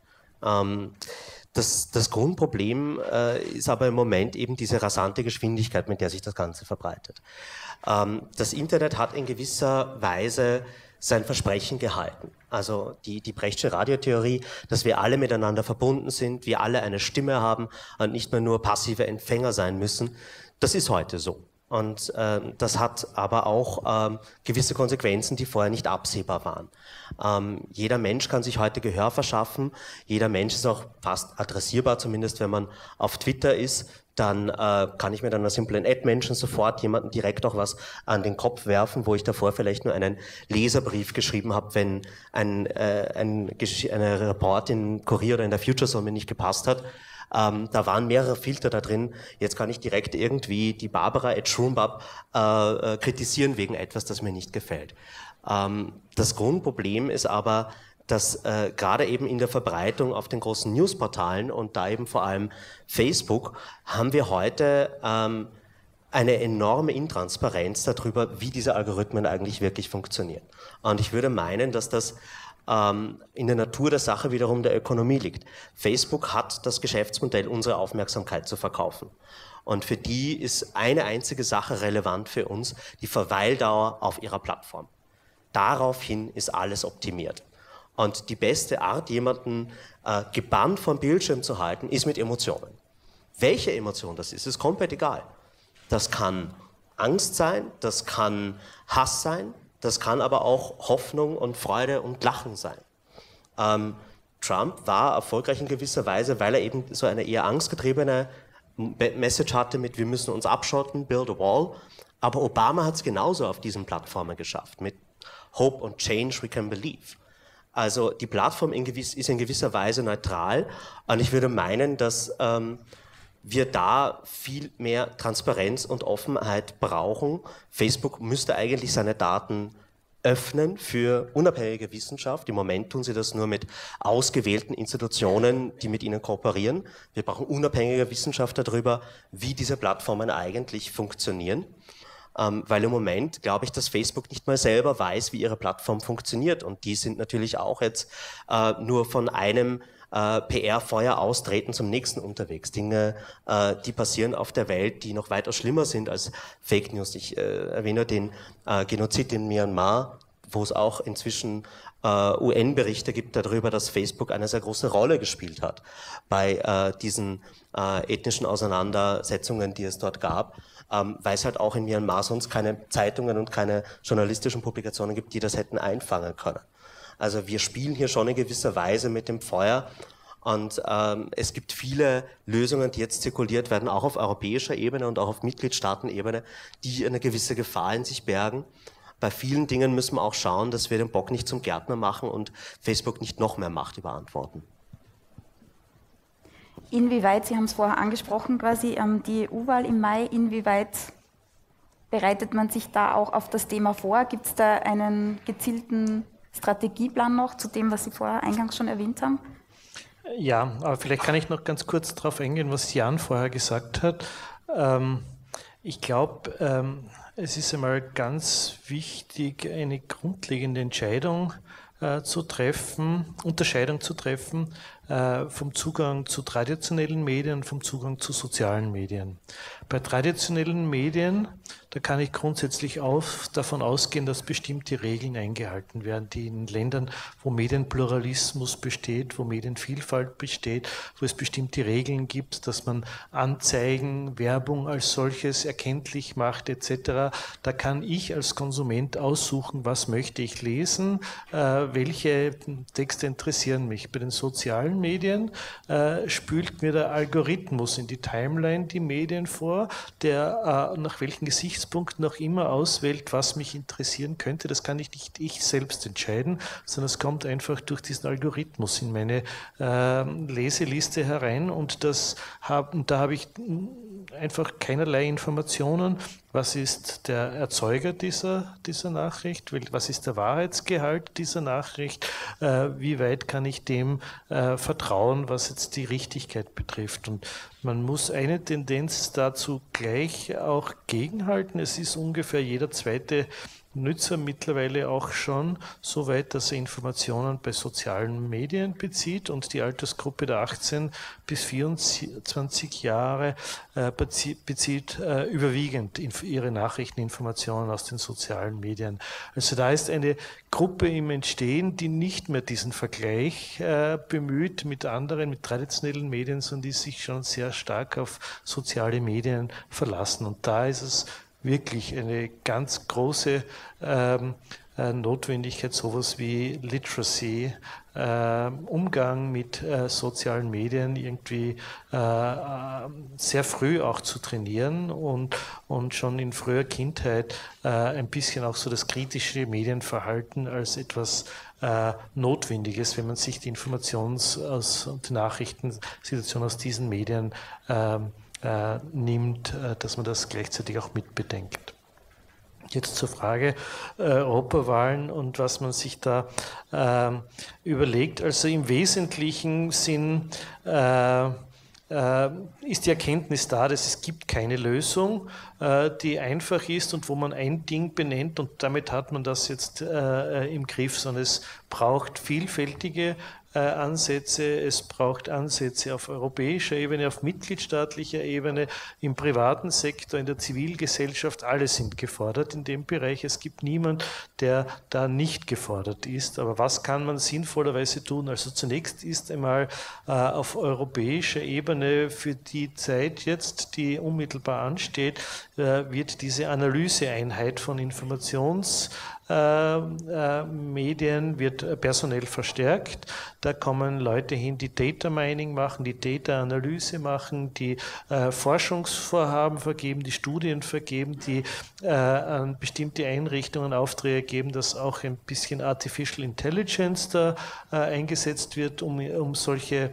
Das Grundproblem ist aber im Moment eben diese rasante Geschwindigkeit, mit der sich das Ganze verbreitet. Das Internet hat in gewisser Weise sein Versprechen gehalten. Also die Brechtsche Radiotheorie, dass wir alle miteinander verbunden sind, wir alle eine Stimme haben und nicht mehr nur passive Empfänger sein müssen, das ist heute so. Und das hat aber auch gewisse Konsequenzen, die vorher nicht absehbar waren. Jeder Mensch kann sich heute Gehör verschaffen. Jeder Mensch ist auch fast adressierbar, zumindest wenn man auf Twitter ist. Dann kann ich mit einer simplen Ad-Menschen sofort jemanden direkt auch was an den Kopf werfen, wo ich davor vielleicht nur einen Leserbrief geschrieben habe, wenn eine Report in Kurier oder in der Future Zone mir nicht gepasst hat. Da waren mehrere Filter da drin. Jetzt kann ich direkt irgendwie die Barbara Schrumbab kritisieren wegen etwas, das mir nicht gefällt. Das Grundproblem ist aber, dass gerade eben in der Verbreitung auf den großen Newsportalen und da eben vor allem Facebook haben wir heute eine enorme Intransparenz darüber, wie diese Algorithmen eigentlich wirklich funktionieren. Und ich würde meinen, dass das in der Natur der Sache wiederum der Ökonomie liegt. Facebook hat das Geschäftsmodell, unsere Aufmerksamkeit zu verkaufen. Und für die ist eine einzige Sache relevant für uns, die Verweildauer auf ihrer Plattform. Daraufhin ist alles optimiert. Und die beste Art, jemanden gebannt vom Bildschirm zu halten, ist mit Emotionen. Welche Emotion das ist komplett egal. Das kann Angst sein, das kann Hass sein, das kann aber auch Hoffnung und Freude und Lachen sein. Trump war erfolgreich in gewisser Weise, weil er eben so eine eher angstgetriebene Message hatte mit wir müssen uns abschotten, build a wall. Aber Obama hat es genauso auf diesen Plattformen geschafft, mit Hope und Change we can believe. Also die Plattform ist in gewisser Weise neutral, und ich würde meinen, dass wir da viel mehr Transparenz und Offenheit brauchen. Facebook müsste eigentlich seine Daten öffnen für unabhängige Wissenschaft. Im Moment tun sie das nur mit ausgewählten Institutionen, die mit ihnen kooperieren. Wir brauchen unabhängige Wissenschaft darüber, wie diese Plattformen eigentlich funktionieren. Weil im Moment glaube ich, dass Facebook nicht mal selber weiß, wie ihre Plattform funktioniert. Und die sind natürlich auch jetzt nur von einem PR-Feuer austreten zum nächsten unterwegs. Dinge, die passieren auf der Welt, die noch weitaus schlimmer sind als Fake News. Ich erwähne den Genozid in Myanmar, wo es auch inzwischen UN-Berichte gibt darüber, dass Facebook eine sehr große Rolle gespielt hat bei diesen ethnischen Auseinandersetzungen, die es dort gab. weil es halt auch in Myanmar sonst keine Zeitungen und keine journalistischen Publikationen gibt, die das hätten einfangen können. Also wir spielen hier schon in gewisser Weise mit dem Feuer und es gibt viele Lösungen, die jetzt zirkuliert werden, auch auf europäischer Ebene und auch auf Mitgliedstaatenebene, die eine gewisse Gefahr in sich bergen. Bei vielen Dingen müssen wir auch schauen, dass wir den Bock nicht zum Gärtner machen und Facebook nicht noch mehr Macht überantworten. Inwieweit, Sie haben es vorher angesprochen, quasi die EU-Wahl im Mai, inwieweit bereitet man sich da auch auf das Thema vor? Gibt es da einen gezielten Strategieplan noch zu dem, was Sie vorher eingangs schon erwähnt haben? Ja, aber vielleicht kann ich noch ganz kurz darauf eingehen, was Jan vorher gesagt hat. Ich glaube, es ist einmal ganz wichtig, eine grundlegende Unterscheidung zu treffen vom Zugang zu traditionellen Medien und vom Zugang zu sozialen Medien. Bei traditionellen Medien, da kann ich grundsätzlich davon ausgehen, dass bestimmte Regeln eingehalten werden, die in Ländern, wo Medienpluralismus besteht, wo Medienvielfalt besteht, wo es bestimmte Regeln gibt, dass man Anzeigen, Werbung als solches erkenntlich macht etc. Da kann ich als Konsument aussuchen, was möchte ich lesen, welche Texte interessieren mich. Bei den sozialen Medien spült mir der Algorithmus in die Timeline die Medien vor, der nach welchen Gesichtspunkten auch immer auswählt, was mich interessieren könnte. Das kann ich nicht ich selbst entscheiden, sondern es kommt einfach durch diesen Algorithmus in meine Leseliste herein und da habe ich einfach keinerlei Informationen. Was ist der Erzeuger dieser Nachricht? Was ist der Wahrheitsgehalt dieser Nachricht? Wie weit kann ich dem vertrauen, was jetzt die Richtigkeit betrifft? Und man muss eine Tendenz dazu gleich auch gegenhalten. Es ist ungefähr jeder zweite Nutzer mittlerweile auch schon so weit, dass er Informationen bei sozialen Medien bezieht und die Altersgruppe der 18 bis 24 Jahre bezieht überwiegend ihre Nachrichteninformationen aus den sozialen Medien. Also da ist eine Gruppe im Entstehen, die nicht mehr diesen Vergleich bemüht mit anderen, mit traditionellen Medien, sondern die sich schon sehr stark auf soziale Medien verlassen. Und da ist es wirklich eine ganz große Notwendigkeit, sowas wie Literacy, Umgang mit sozialen Medien irgendwie sehr früh auch zu trainieren und schon in früher Kindheit ein bisschen auch so das kritische Medienverhalten als etwas Notwendiges, wenn man sich die die Nachrichtensituation aus diesen Medien nimmt, dass man das gleichzeitig auch mitbedenkt. Jetzt zur Frage Europawahlen und was man sich da überlegt. Also im Wesentlichen ist die Erkenntnis da, dass es gibt keine Lösung, die einfach ist und wo man ein Ding benennt und damit hat man das jetzt im Griff, sondern es braucht vielfältige Ansätze, es braucht Ansätze auf europäischer Ebene, auf mitgliedstaatlicher Ebene, im privaten Sektor, in der Zivilgesellschaft, alle sind gefordert in dem Bereich. Es gibt niemanden, der da nicht gefordert ist. Aber was kann man sinnvollerweise tun? Also zunächst ist einmal auf europäischer Ebene für die Zeit jetzt, die unmittelbar ansteht, wird diese Analyseeinheit von Medien wird personell verstärkt. Da kommen Leute hin, die Data Mining machen, die Data Analyse machen, die Forschungsvorhaben vergeben, die Studien vergeben, die an bestimmte Einrichtungen Aufträge geben, dass auch ein bisschen Artificial Intelligence da eingesetzt wird, um solche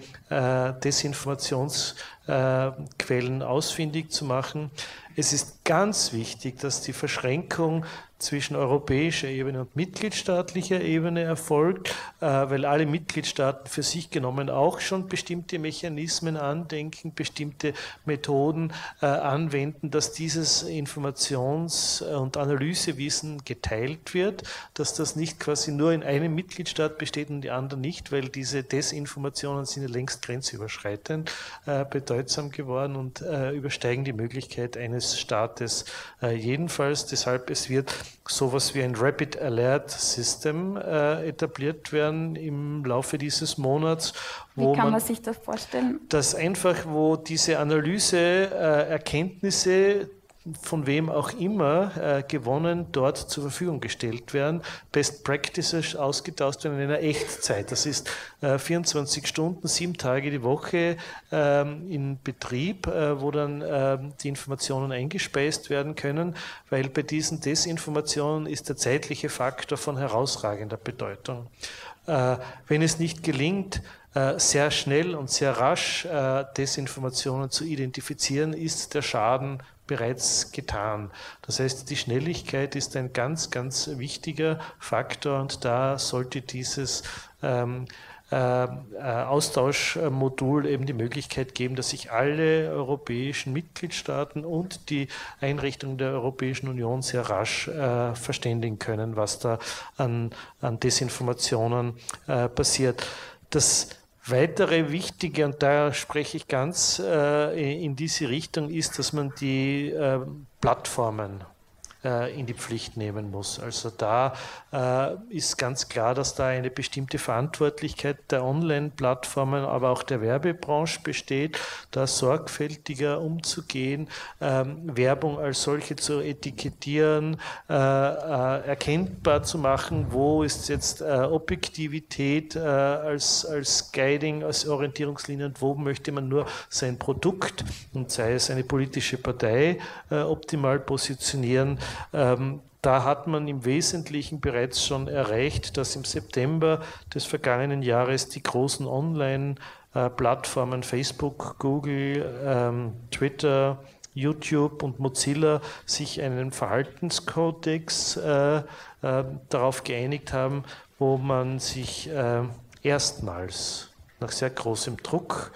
Desinformationsquellen ausfindig zu machen. Es ist ganz wichtig, dass die Verschränkung zwischen europäischer Ebene und mitgliedstaatlicher Ebene erfolgt, weil alle Mitgliedstaaten für sich genommen auch schon bestimmte Mechanismen andenken, bestimmte Methoden anwenden, dass dieses Informations- und Analysewissen geteilt wird, dass das nicht quasi nur in einem Mitgliedstaat besteht und die anderen nicht, weil diese Desinformationen sind ja längst grenzüberschreitend bedeutsam geworden und übersteigen die Möglichkeit eines Staates jedenfalls. Deshalb, es wird sowas wie ein Rapid Alert System etabliert werden im Laufe dieses Monats. Wie kann man sich das vorstellen? Das einfach, wo diese Analyse-Erkenntnisse von wem auch immer gewonnen, dort zur Verfügung gestellt werden. Best Practices ausgetauscht werden in einer Echtzeit. Das ist 24 Stunden, 7 Tage die Woche in Betrieb, wo dann die Informationen eingespeist werden können, weil bei diesen Desinformationen ist der zeitliche Faktor von herausragender Bedeutung. Wenn es nicht gelingt, sehr schnell und sehr rasch Desinformationen zu identifizieren, ist der Schaden bereits getan. Das heißt, die Schnelligkeit ist ein ganz, ganz wichtiger Faktor und da sollte dieses Austauschmodul eben die Möglichkeit geben, dass sich alle europäischen Mitgliedstaaten und die Einrichtungen der Europäischen Union sehr rasch verständigen können, was da an Desinformationen passiert. Das weitere Wichtige, und da spreche ich ganz in diese Richtung, ist, dass man die Plattformen in die Pflicht nehmen muss. Also da ist ganz klar, dass da eine bestimmte Verantwortlichkeit der Online-Plattformen, aber auch der Werbebranche besteht, da sorgfältiger umzugehen, Werbung als solche zu etikettieren, erkennbar zu machen, wo ist jetzt Objektivität als Guiding, als Orientierungslinie und wo möchte man nur sein Produkt und sei es eine politische Partei optimal positionieren. Da hat man im Wesentlichen bereits schon erreicht, dass im September des vergangenen Jahres die großen Online-Plattformen Facebook, Google, Twitter, YouTube und Mozilla sich einen Verhaltenskodex darauf geeinigt haben, wo man sich erstmals nach sehr großem Druck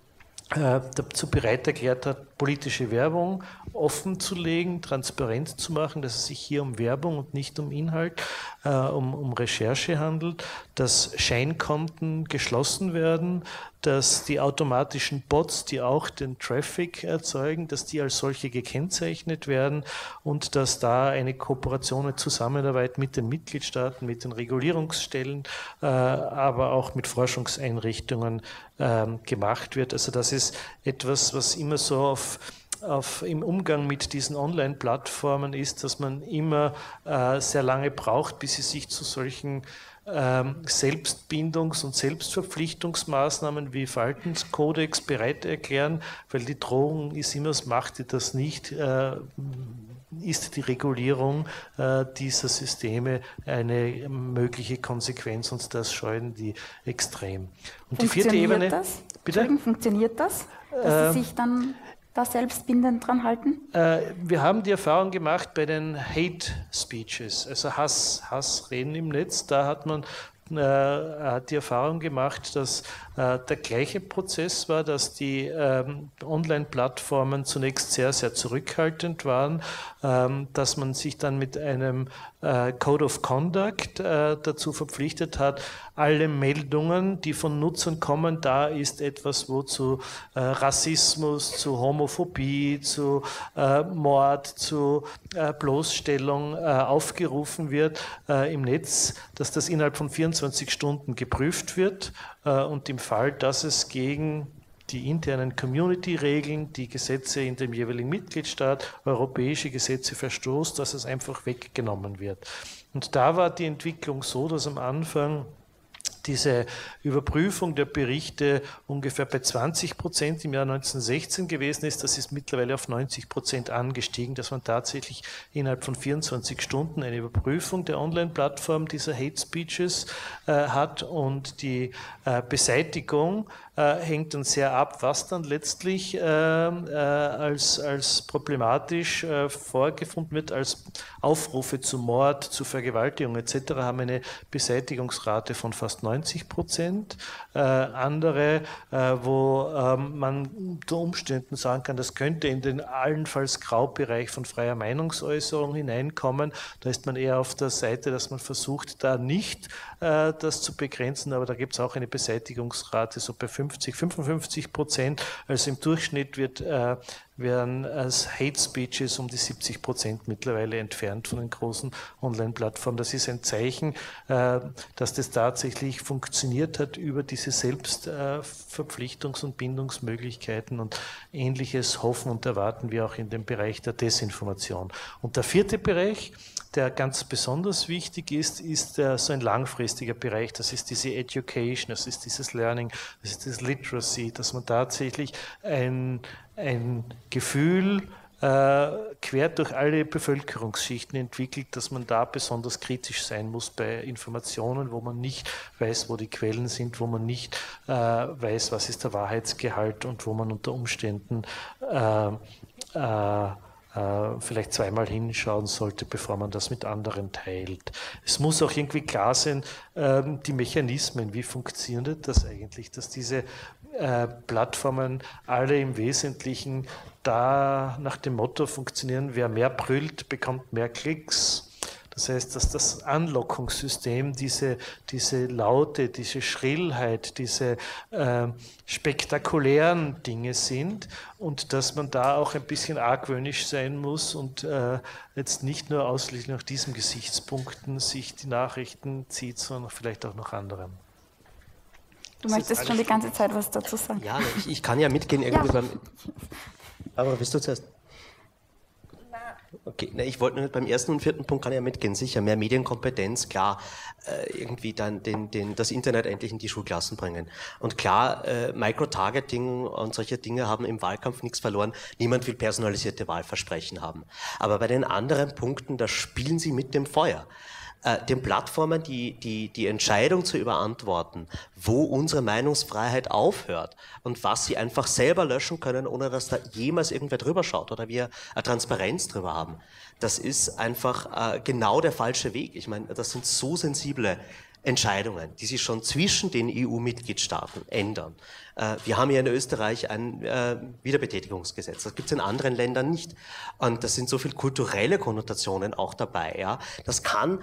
dazu bereit erklärt hat, politische Werbung offen zu legen, transparent zu machen, dass es sich hier um Werbung und nicht um Inhalt, um Recherche handelt, dass Scheinkonten geschlossen werden, dass die automatischen Bots, die auch den Traffic erzeugen, dass die als solche gekennzeichnet werden und dass da eine Kooperation, eine Zusammenarbeit mit den Mitgliedstaaten, mit den Regulierungsstellen, aber auch mit Forschungseinrichtungen gemacht wird. Also das ist etwas, was immer so im Umgang mit diesen Online-Plattformen ist, dass man immer sehr lange braucht, bis sie sich zu solchen Selbstbindungs- und Selbstverpflichtungsmaßnahmen wie Verhaltenskodex bereit erklären, weil die Drohung ist immer, es macht ihr das nicht, ist die Regulierung dieser Systeme eine mögliche Konsequenz und das scheuen die extrem. Und die vierte Ebene. Bitte? Funktioniert das, dass sie sich dann da selbstbindend dran halten? Wir haben die Erfahrung gemacht bei den Hate Speeches, also Hassreden im Netz. Da hat man die Erfahrung gemacht, dass der gleiche Prozess war, dass die Online-Plattformen zunächst sehr, sehr zurückhaltend waren, dass man sich dann mit einem Code of Conduct dazu verpflichtet hat, alle Meldungen, die von Nutzern kommen, da ist etwas, wo zu Rassismus, zu Homophobie, zu Mord, zu Bloßstellung aufgerufen wird im Netz, dass das innerhalb von 24 Stunden geprüft wird und im Fall, dass es gegen die internen Community-Regeln, die Gesetze in dem jeweiligen Mitgliedstaat, europäische Gesetze verstoßt, dass es einfach weggenommen wird. Und da war die Entwicklung so, dass am Anfang diese Überprüfung der Berichte ungefähr bei 20% im Jahr 1916 gewesen ist. Das ist mittlerweile auf 90% angestiegen, dass man tatsächlich innerhalb von 24 Stunden eine Überprüfung der Online-Plattform dieser Hate Speeches hat und die Beseitigung hängt dann sehr ab, was dann letztlich als problematisch vorgefunden wird, als Aufrufe zu Mord, zu Vergewaltigung etc. haben eine Beseitigungsrate von fast 90%. Andere, wo man unter Umständen sagen kann, das könnte in den allenfalls Graubereich von freier Meinungsäußerung hineinkommen. Da ist man eher auf der Seite, dass man versucht, da nicht das zu begrenzen, aber da gibt es auch eine Beseitigungsrate so bei 50-55%. Also im Durchschnitt wird werden als Hate Speeches um die 70% mittlerweile entfernt von den großen Online-Plattformen. Das ist ein Zeichen, dass das tatsächlich funktioniert hat über diese Selbstverpflichtungs- und Bindungsmöglichkeiten, und Ähnliches hoffen und erwarten wir auch in dem Bereich der Desinformation. Und der vierte Bereich, der ganz besonders wichtig ist so ein langfristiger Bereich. Das ist diese Education, das ist dieses Learning, das ist das Literacy, dass man tatsächlich ein Gefühl quer durch alle Bevölkerungsschichten entwickelt, dass man da besonders kritisch sein muss bei Informationen, wo man nicht weiß, wo die Quellen sind, wo man nicht weiß, was ist der Wahrheitsgehalt, und wo man unter Umständen vielleicht zweimal hinschauen sollte, bevor man das mit anderen teilt. Es muss auch irgendwie klar sein, die Mechanismen, wie funktioniert das eigentlich, dass diese Plattformen alle im Wesentlichen da nach dem Motto funktionieren, wer mehr brüllt, bekommt mehr Klicks. Das heißt, dass das Anlockungssystem, diese Laute, diese Schrillheit, diese spektakulären Dinge sind, und dass man da auch ein bisschen argwöhnisch sein muss und jetzt nicht nur ausschließlich nach diesen Gesichtspunkten sich die Nachrichten zieht, sondern vielleicht auch nach anderen. Du möchtest schon die ganze Zeit was dazu sagen. Ja, ich kann ja mitgehen irgendwie beim... Aber willst du zuerst? Okay, ich wollte nur beim ersten und vierten Punkt kann ich ja mitgehen, sicher, mehr Medienkompetenz, klar, irgendwie dann das Internet endlich in die Schulklassen bringen. Und klar, Microtargeting und solche Dinge haben im Wahlkampf nichts verloren, niemand will personalisierte Wahlversprechen haben. Aber bei den anderen Punkten, da spielen sie mit dem Feuer. Den Plattformen die Entscheidung zu überantworten, wo unsere Meinungsfreiheit aufhört und was sie einfach selber löschen können, ohne dass da jemals irgendwer drüber schaut oder wir eine Transparenz drüber haben, das ist einfach genau der falsche Weg. Ich meine, das sind so sensible Entscheidungen, die sich schon zwischen den EU-Mitgliedstaaten ändern. Wir haben ja in Österreich ein Wiederbetätigungsgesetz. Das gibt es in anderen Ländern nicht. Und das sind so viele kulturelle Konnotationen auch dabei. Ja. Das kann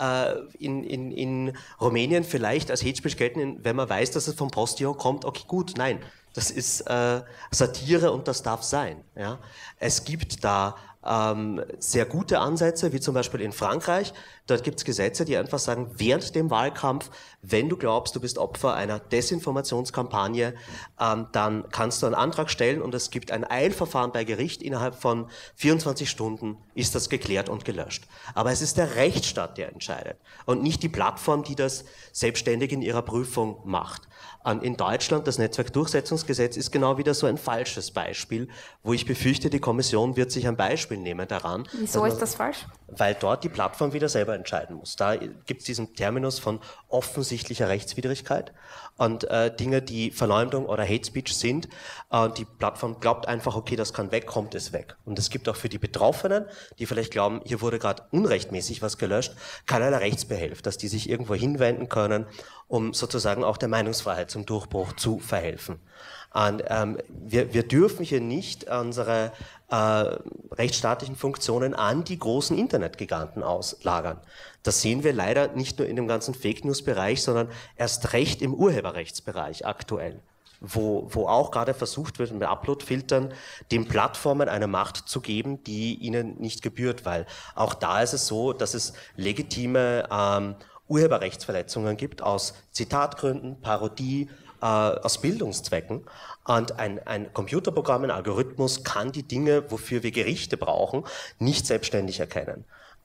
in Rumänien vielleicht als Hate Speech gelten, wenn man weiß, dass es vom Postillon kommt. Okay, gut, nein. Das ist Satire und das darf sein. Ja. Es gibt da sehr gute Ansätze, wie zum Beispiel in Frankreich. Dort gibt es Gesetze, die einfach sagen, während dem Wahlkampf, wenn du glaubst, du bist Opfer einer Desinformationskampagne, dann kannst du einen Antrag stellen und es gibt ein Eilverfahren bei Gericht. Innerhalb von 24 Stunden ist das geklärt und gelöscht. Aber es ist der Rechtsstaat, der entscheidet und nicht die Plattform, die das selbstständig in ihrer Prüfung macht. In Deutschland, das Netzwerkdurchsetzungsgesetz ist genau wieder so ein falsches Beispiel, wo ich befürchte, die Kommission wird sich ein Beispiel nehmen daran. Wieso ist das falsch? Weil dort die Plattform wieder selber entscheiden muss. Da gibt es diesen Terminus von offensichtlicher Rechtswidrigkeit und Dinge, die Verleumdung oder Hate Speech sind. Die Plattform glaubt einfach, okay, das kann weg, kommt es weg. Und es gibt auch für die Betroffenen, die vielleicht glauben, hier wurde gerade unrechtmäßig was gelöscht, keinerlei Rechtsbehelf, dass die sich irgendwo hinwenden können, um sozusagen auch der Meinungsfreiheit zum Durchbruch zu verhelfen. Und wir dürfen hier nicht unsere rechtsstaatlichen Funktionen an die großen Internetgiganten auslagern. Das sehen wir leider nicht nur in dem ganzen Fake-News-Bereich, sondern erst recht im Urheberrechtsbereich aktuell, wo auch gerade versucht wird, mit Upload-Filtern den Plattformen eine Macht zu geben, die ihnen nicht gebührt, weil auch da ist es so, dass es legitime Urheberrechtsverletzungen gibt aus Zitatgründen, Parodie, aus Bildungszwecken. Und ein Computerprogramm, ein Algorithmus kann die Dinge, wofür wir Gerichte brauchen, nicht selbstständig erkennen.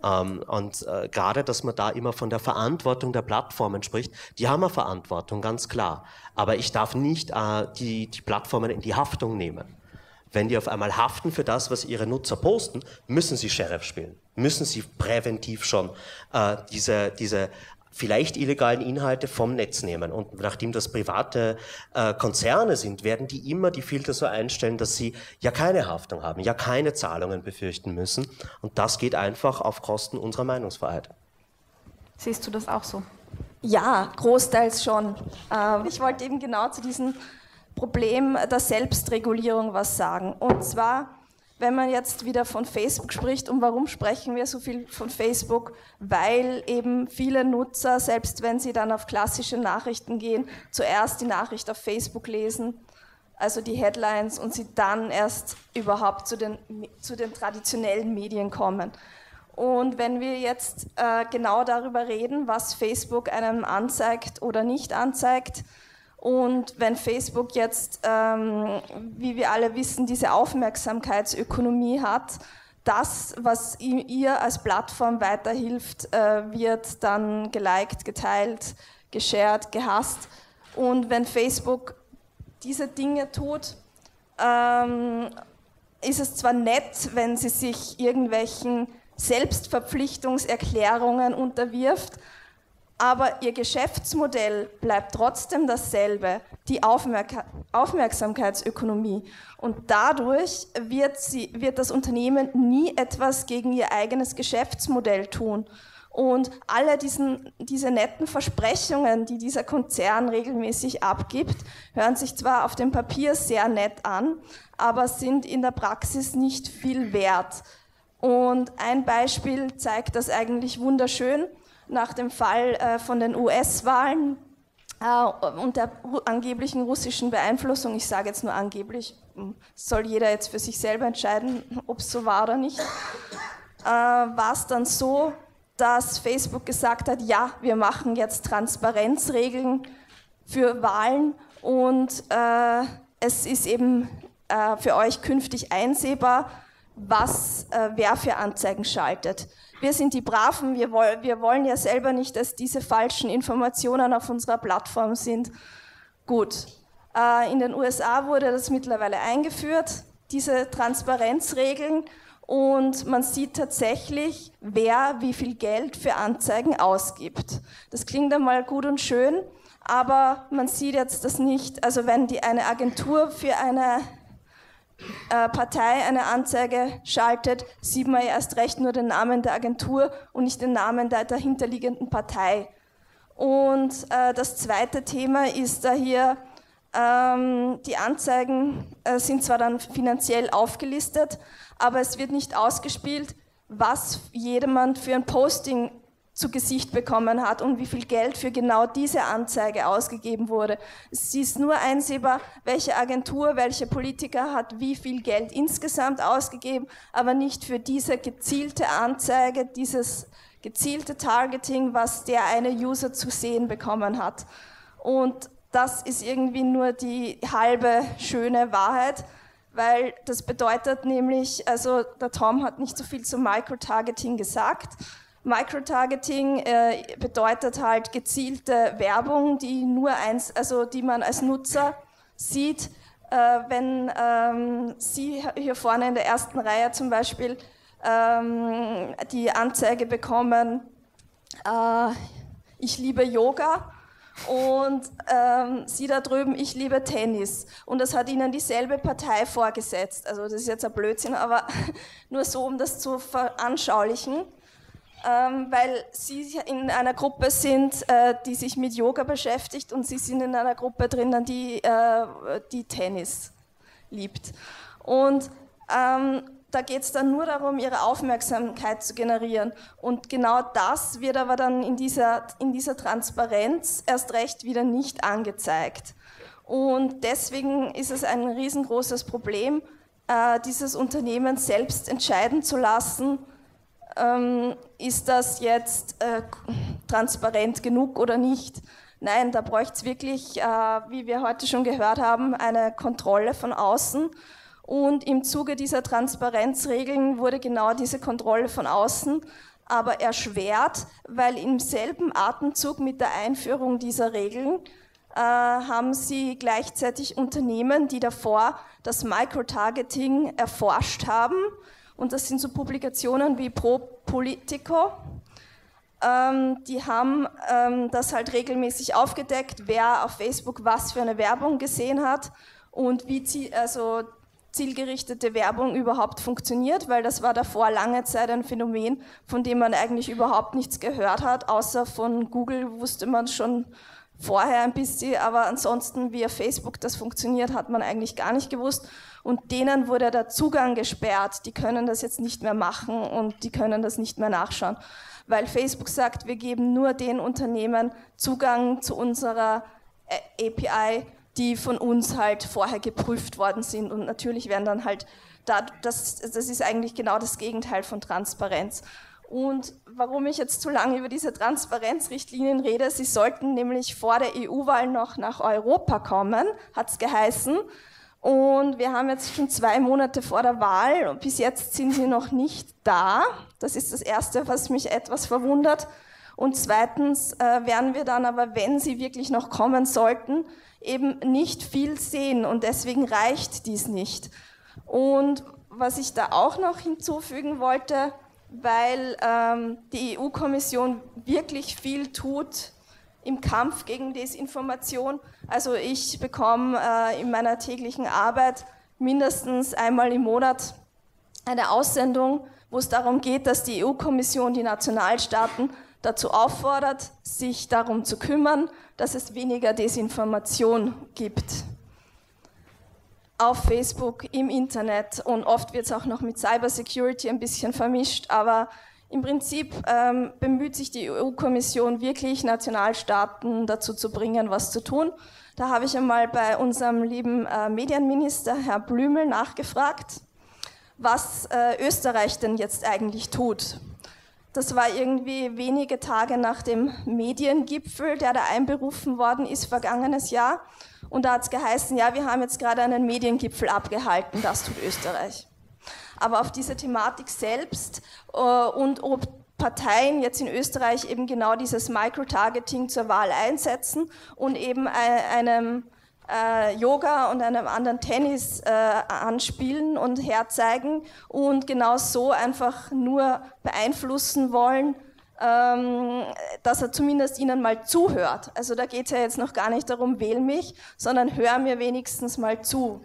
Gerade, dass man da immer von der Verantwortung der Plattformen spricht, die haben eine Verantwortung, ganz klar. Aber ich darf nicht die Plattformen in die Haftung nehmen. Wenn die auf einmal haften für das, was ihre Nutzer posten, müssen sie Sheriff spielen. Müssen sie präventiv schon diese vielleicht illegalen Inhalte vom Netz nehmen. Und nachdem das private Konzerne sind, werden die immer die Filter so einstellen, dass sie ja keine Haftung haben, ja keine Zahlungen befürchten müssen. Und das geht einfach auf Kosten unserer Meinungsfreiheit. Siehst du das auch so? Ja, großteils schon. Ich wollte eben genau zu diesem Problem der Selbstregulierung was sagen. Und zwar, wenn man jetzt wieder von Facebook spricht, und warum sprechen wir so viel von Facebook? Weil eben viele Nutzer, selbst wenn sie dann auf klassische Nachrichten gehen, zuerst die Nachricht auf Facebook lesen. also die Headlines, und sie dann erst überhaupt zu den traditionellen Medien kommen. Und wenn wir jetzt genau darüber reden, was Facebook einem anzeigt oder nicht anzeigt, und wenn Facebook jetzt, wie wir alle wissen, diese Aufmerksamkeitsökonomie hat, das, was ihr als Plattform weiterhilft, wird dann geliked, geteilt, geshared, gehasst. Und wenn Facebook diese Dinge tut, ist es zwar nett, wenn sie sich irgendwelchen Selbstverpflichtungserklärungen unterwirft, aber ihr Geschäftsmodell bleibt trotzdem dasselbe, die Aufmerksamkeitsökonomie. Und dadurch wird das Unternehmen nie etwas gegen ihr eigenes Geschäftsmodell tun. Und alle diese netten Versprechungen, die dieser Konzern regelmäßig abgibt, hören sich zwar auf dem Papier sehr nett an, aber sind in der Praxis nicht viel wert. Und ein Beispiel zeigt das eigentlich wunderschön. Nach dem Fall von den US-Wahlen und der angeblichen russischen Beeinflussung, ich sage jetzt nur angeblich, soll jeder jetzt für sich selber entscheiden, ob es so war oder nicht, war es dann so, dass Facebook gesagt hat, ja, wir machen jetzt Transparenzregeln für Wahlen und es ist eben für euch künftig einsehbar, wer für Anzeigen schaltet. Wir sind die Braven, wir wollen ja selber nicht, dass diese falschen Informationen auf unserer Plattform sind. Gut, in den USA wurde das mittlerweile eingeführt, diese Transparenzregeln, und man sieht tatsächlich, wer wie viel Geld für Anzeigen ausgibt. Das klingt einmal gut und schön, aber man sieht jetzt das nicht, also wenn eine Agentur für eine Partei eine Anzeige schaltet, sieht man ja erst recht nur den Namen der Agentur und nicht den Namen der dahinterliegenden Partei. Und das zweite Thema ist da hier, die Anzeigen sind zwar dann finanziell aufgelistet, aber es wird nicht ausgespielt, was jedermann für ein Posting zu Gesicht bekommen hat und wie viel Geld für genau diese Anzeige ausgegeben wurde. Es ist nur einsehbar, welche Agentur, welcher Politiker hat wie viel Geld insgesamt ausgegeben, aber nicht für diese gezielte Anzeige, dieses gezielte Targeting, was der eine User zu sehen bekommen hat. Und das ist irgendwie nur die halbe schöne Wahrheit, weil das bedeutet nämlich, also der Tom hat nicht so viel zum Microtargeting gesagt. Microtargeting bedeutet halt gezielte Werbung, die die man als Nutzer sieht, wenn Sie hier vorne in der ersten Reihe zum Beispiel die Anzeige bekommen, ich liebe Yoga, und Sie da drüben, ich liebe Tennis. Und das hat Ihnen dieselbe Partei vorgesetzt. Also das ist jetzt ein Blödsinn, aber nur so, um das zu veranschaulichen. Weil Sie in einer Gruppe sind, die sich mit Yoga beschäftigt, und Sie sind in einer Gruppe drinnen, die Tennis liebt. Und da geht es dann nur darum, Ihre Aufmerksamkeit zu generieren. Und genau das wird aber dann in dieser Transparenz erst recht wieder nicht angezeigt. Und deswegen ist es ein riesengroßes Problem, dieses Unternehmen selbst entscheiden zu lassen, ist das jetzt transparent genug oder nicht? Nein, da bräuchte es wirklich, wie wir heute schon gehört haben, eine Kontrolle von außen. Und im Zuge dieser Transparenzregeln wurde genau diese Kontrolle von außen aber erschwert, weil im selben Atemzug mit der Einführung dieser Regeln haben sie gleichzeitig Unternehmen, die davor das Microtargeting erforscht haben. Und das sind so Publikationen wie ProPolitico. Die haben das halt regelmäßig aufgedeckt, wer auf Facebook was für eine Werbung gesehen hat und wie zielgerichtete Werbung überhaupt funktioniert, weil das war davor lange Zeit ein Phänomen, von dem man eigentlich überhaupt nichts gehört hat, außer von Google wusste man schon vorher ein bisschen, aber ansonsten, wie auf Facebook das funktioniert, hat man eigentlich gar nicht gewusst. Und denen wurde der Zugang gesperrt. Die können das jetzt nicht mehr machen und die können das nicht mehr nachschauen. Weil Facebook sagt, wir geben nur den Unternehmen Zugang zu unserer API, die von uns halt vorher geprüft worden sind. Und natürlich werden dann halt, das ist eigentlich genau das Gegenteil von Transparenz. Und warum ich jetzt zu lange über diese Transparenzrichtlinien rede, sie sollten nämlich vor der EU-Wahl noch nach Europa kommen, hat es geheißen. Und wir haben jetzt schon 2 Monate vor der Wahl und bis jetzt sind sie noch nicht da. Das ist das Erste, was mich etwas verwundert. Und zweitens werden wir dann aber, wenn sie wirklich noch kommen sollten, eben nicht viel sehen und deswegen reicht dies nicht. Und was ich da auch noch hinzufügen wollte, weil die EU-Kommission wirklich viel tut im Kampf gegen Desinformation. Also ich bekomme in meiner täglichen Arbeit mindestens einmal im Monat eine Aussendung, wo es darum geht, dass die EU-Kommission die Nationalstaaten dazu auffordert, sich darum zu kümmern, dass es weniger Desinformation gibt. Auf Facebook, im Internet und oft wird es auch noch mit Cybersecurity ein bisschen vermischt, aber im Prinzip bemüht sich die EU-Kommission wirklich, Nationalstaaten dazu zu bringen, was zu tun. Da habe ich einmal bei unserem lieben Medienminister, Herr Blümel, nachgefragt, was Österreich denn jetzt eigentlich tut. Das war irgendwie wenige Tage nach dem Mediengipfel, der da einberufen worden ist, vergangenes Jahr. Und da hat es geheißen, ja, wir haben jetzt gerade einen Mediengipfel abgehalten, das tut Österreich. Aber auf diese Thematik selbst und ob Parteien jetzt in Österreich eben genau dieses Microtargeting zur Wahl einsetzen und eben einem Yoga und einem anderen Tennis anspielen und herzeigen und genau so einfach nur beeinflussen wollen, dass er zumindest ihnen mal zuhört. Also da geht es ja jetzt noch gar nicht darum, wähl mich, sondern hör mir wenigstens mal zu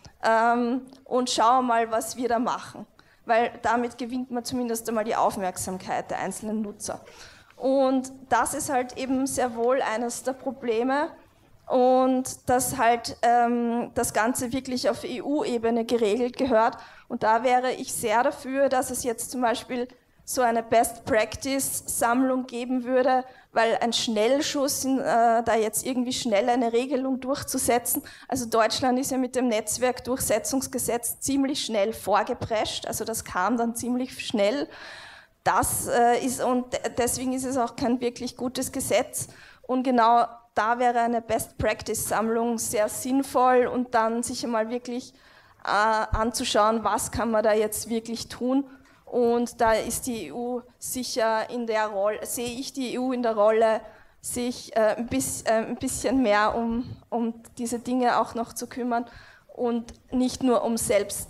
und schau mal, was wir da machen. Weil damit gewinnt man zumindest einmal die Aufmerksamkeit der einzelnen Nutzer. Und das ist halt eben sehr wohl eines der Probleme, und dass halt das Ganze wirklich auf EU-Ebene geregelt gehört. Und da wäre ich sehr dafür, dass es jetzt zum Beispiel so eine Best-Practice-Sammlung geben würde, weil ein Schnellschuss, da jetzt irgendwie schnell eine Regelung durchzusetzen, also Deutschland ist ja mit dem Netzwerkdurchsetzungsgesetz ziemlich schnell vorgeprescht, also das kam dann ziemlich schnell. Und deswegen ist es auch kein wirklich gutes Gesetz. Und genau da wäre eine Best-Practice-Sammlung sehr sinnvoll und dann sich einmal wirklich anzuschauen, was kann man da jetzt wirklich tun. Und da ist die EU sicher in der Rolle, sehe ich die EU in der Rolle, sich ein bisschen mehr um diese Dinge auch noch zu kümmern und nicht nur um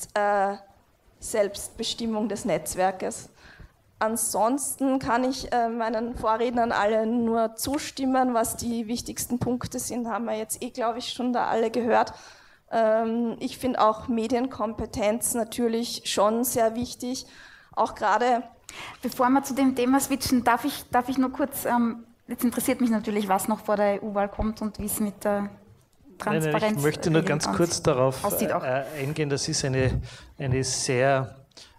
Selbstbestimmung des Netzwerkes. Ansonsten kann ich meinen Vorrednern alle nur zustimmen, was die wichtigsten Punkte sind, haben wir jetzt glaube ich, schon da alle gehört. Ich finde auch Medienkompetenz natürlich schon sehr wichtig, auch gerade... Bevor wir zu dem Thema switchen, darf ich nur kurz, jetzt interessiert mich natürlich, was noch vor der EU-Wahl kommt und wie es mit der Transparenz... Nein, ich möchte nur ganz kurz darauf eingehen, das ist eine sehr...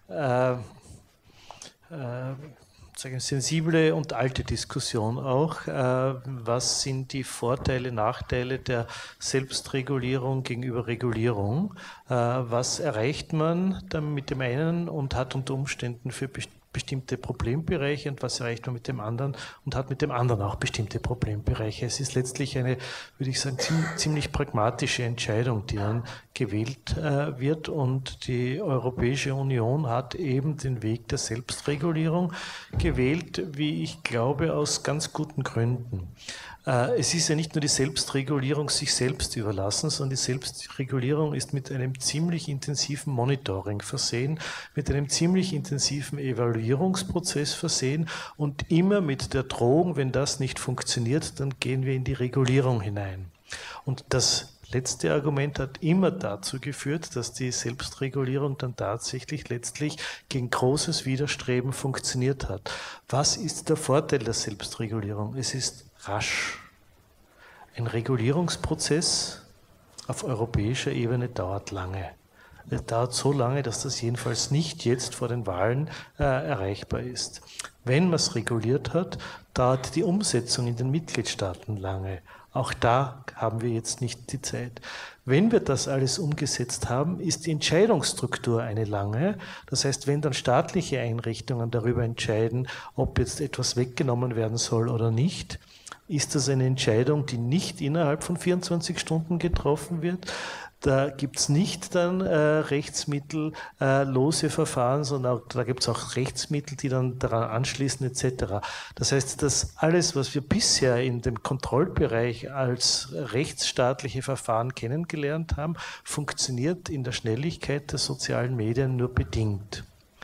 sensible und alte Diskussion auch. Was sind die Vorteile, Nachteile der Selbstregulierung gegenüber Regulierung? Was erreicht man dann mit dem einen und hat unter Umständen für bestimmte Problembereiche und was erreicht man mit dem anderen und hat mit dem anderen auch bestimmte Problembereiche. Es ist letztlich eine, würde ich sagen, ziemlich pragmatische Entscheidung, die dann gewählt wird, und die Europäische Union hat eben den Weg der Selbstregulierung gewählt, wie ich glaube, aus ganz guten Gründen. Es ist ja nicht nur die Selbstregulierung sich selbst überlassen, sondern die Selbstregulierung ist mit einem ziemlich intensiven Monitoring versehen, mit einem ziemlich intensiven Evaluierungsprozess versehen und immer mit der Drohung, wenn das nicht funktioniert, dann gehen wir in die Regulierung hinein. Und das letzte Argument hat immer dazu geführt, dass die Selbstregulierung dann tatsächlich letztlich gegen großes Widerstreben funktioniert hat. Was ist der Vorteil der Selbstregulierung? Es ist rasch. Ein Regulierungsprozess auf europäischer Ebene dauert lange. Es dauert so lange, dass das jedenfalls nicht jetzt vor den Wahlen erreichbar ist. Wenn man es reguliert hat, dauert die Umsetzung in den Mitgliedstaaten lange. Auch da haben wir jetzt nicht die Zeit. Wenn wir das alles umgesetzt haben, ist die Entscheidungsstruktur eine lange. Das heißt, wenn dann staatliche Einrichtungen darüber entscheiden, ob jetzt etwas weggenommen werden soll oder nicht, ist das eine Entscheidung, die nicht innerhalb von 24 Stunden getroffen wird. Da gibt es nicht dann rechtsmittellose Verfahren, sondern da gibt es auch Rechtsmittel, die dann daran anschließen etc. Das heißt, dass alles, was wir bisher in dem Kontrollbereich als rechtsstaatliche Verfahren kennengelernt haben, funktioniert in der Schnelligkeit der sozialen Medien nur bedingt.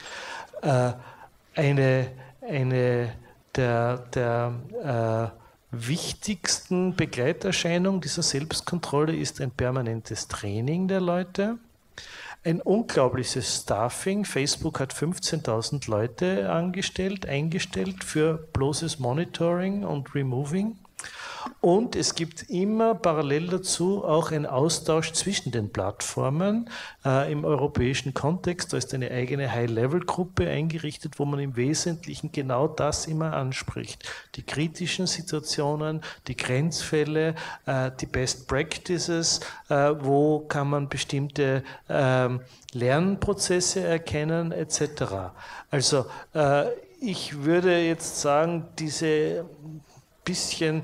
Eine der wichtigsten Begleiterscheinung dieser Selbstkontrolle ist ein permanentes Training der Leute, ein unglaubliches Staffing. Facebook hat 15.000 Leute eingestellt für bloßes Monitoring und Removing. Und es gibt immer parallel dazu auch einen Austausch zwischen den Plattformen im europäischen Kontext. Da ist eine eigene High-Level-Gruppe eingerichtet, wo man im Wesentlichen genau das immer anspricht. Die kritischen Situationen, die Grenzfälle, die Best Practices, wo kann man bestimmte Lernprozesse erkennen etc. Also ich würde jetzt sagen, diese bisschen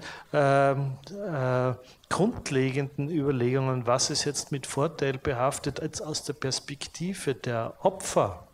grundlegenden Überlegungen, was ist jetzt mit Vorteil behaftet, als aus der Perspektive der Opfer.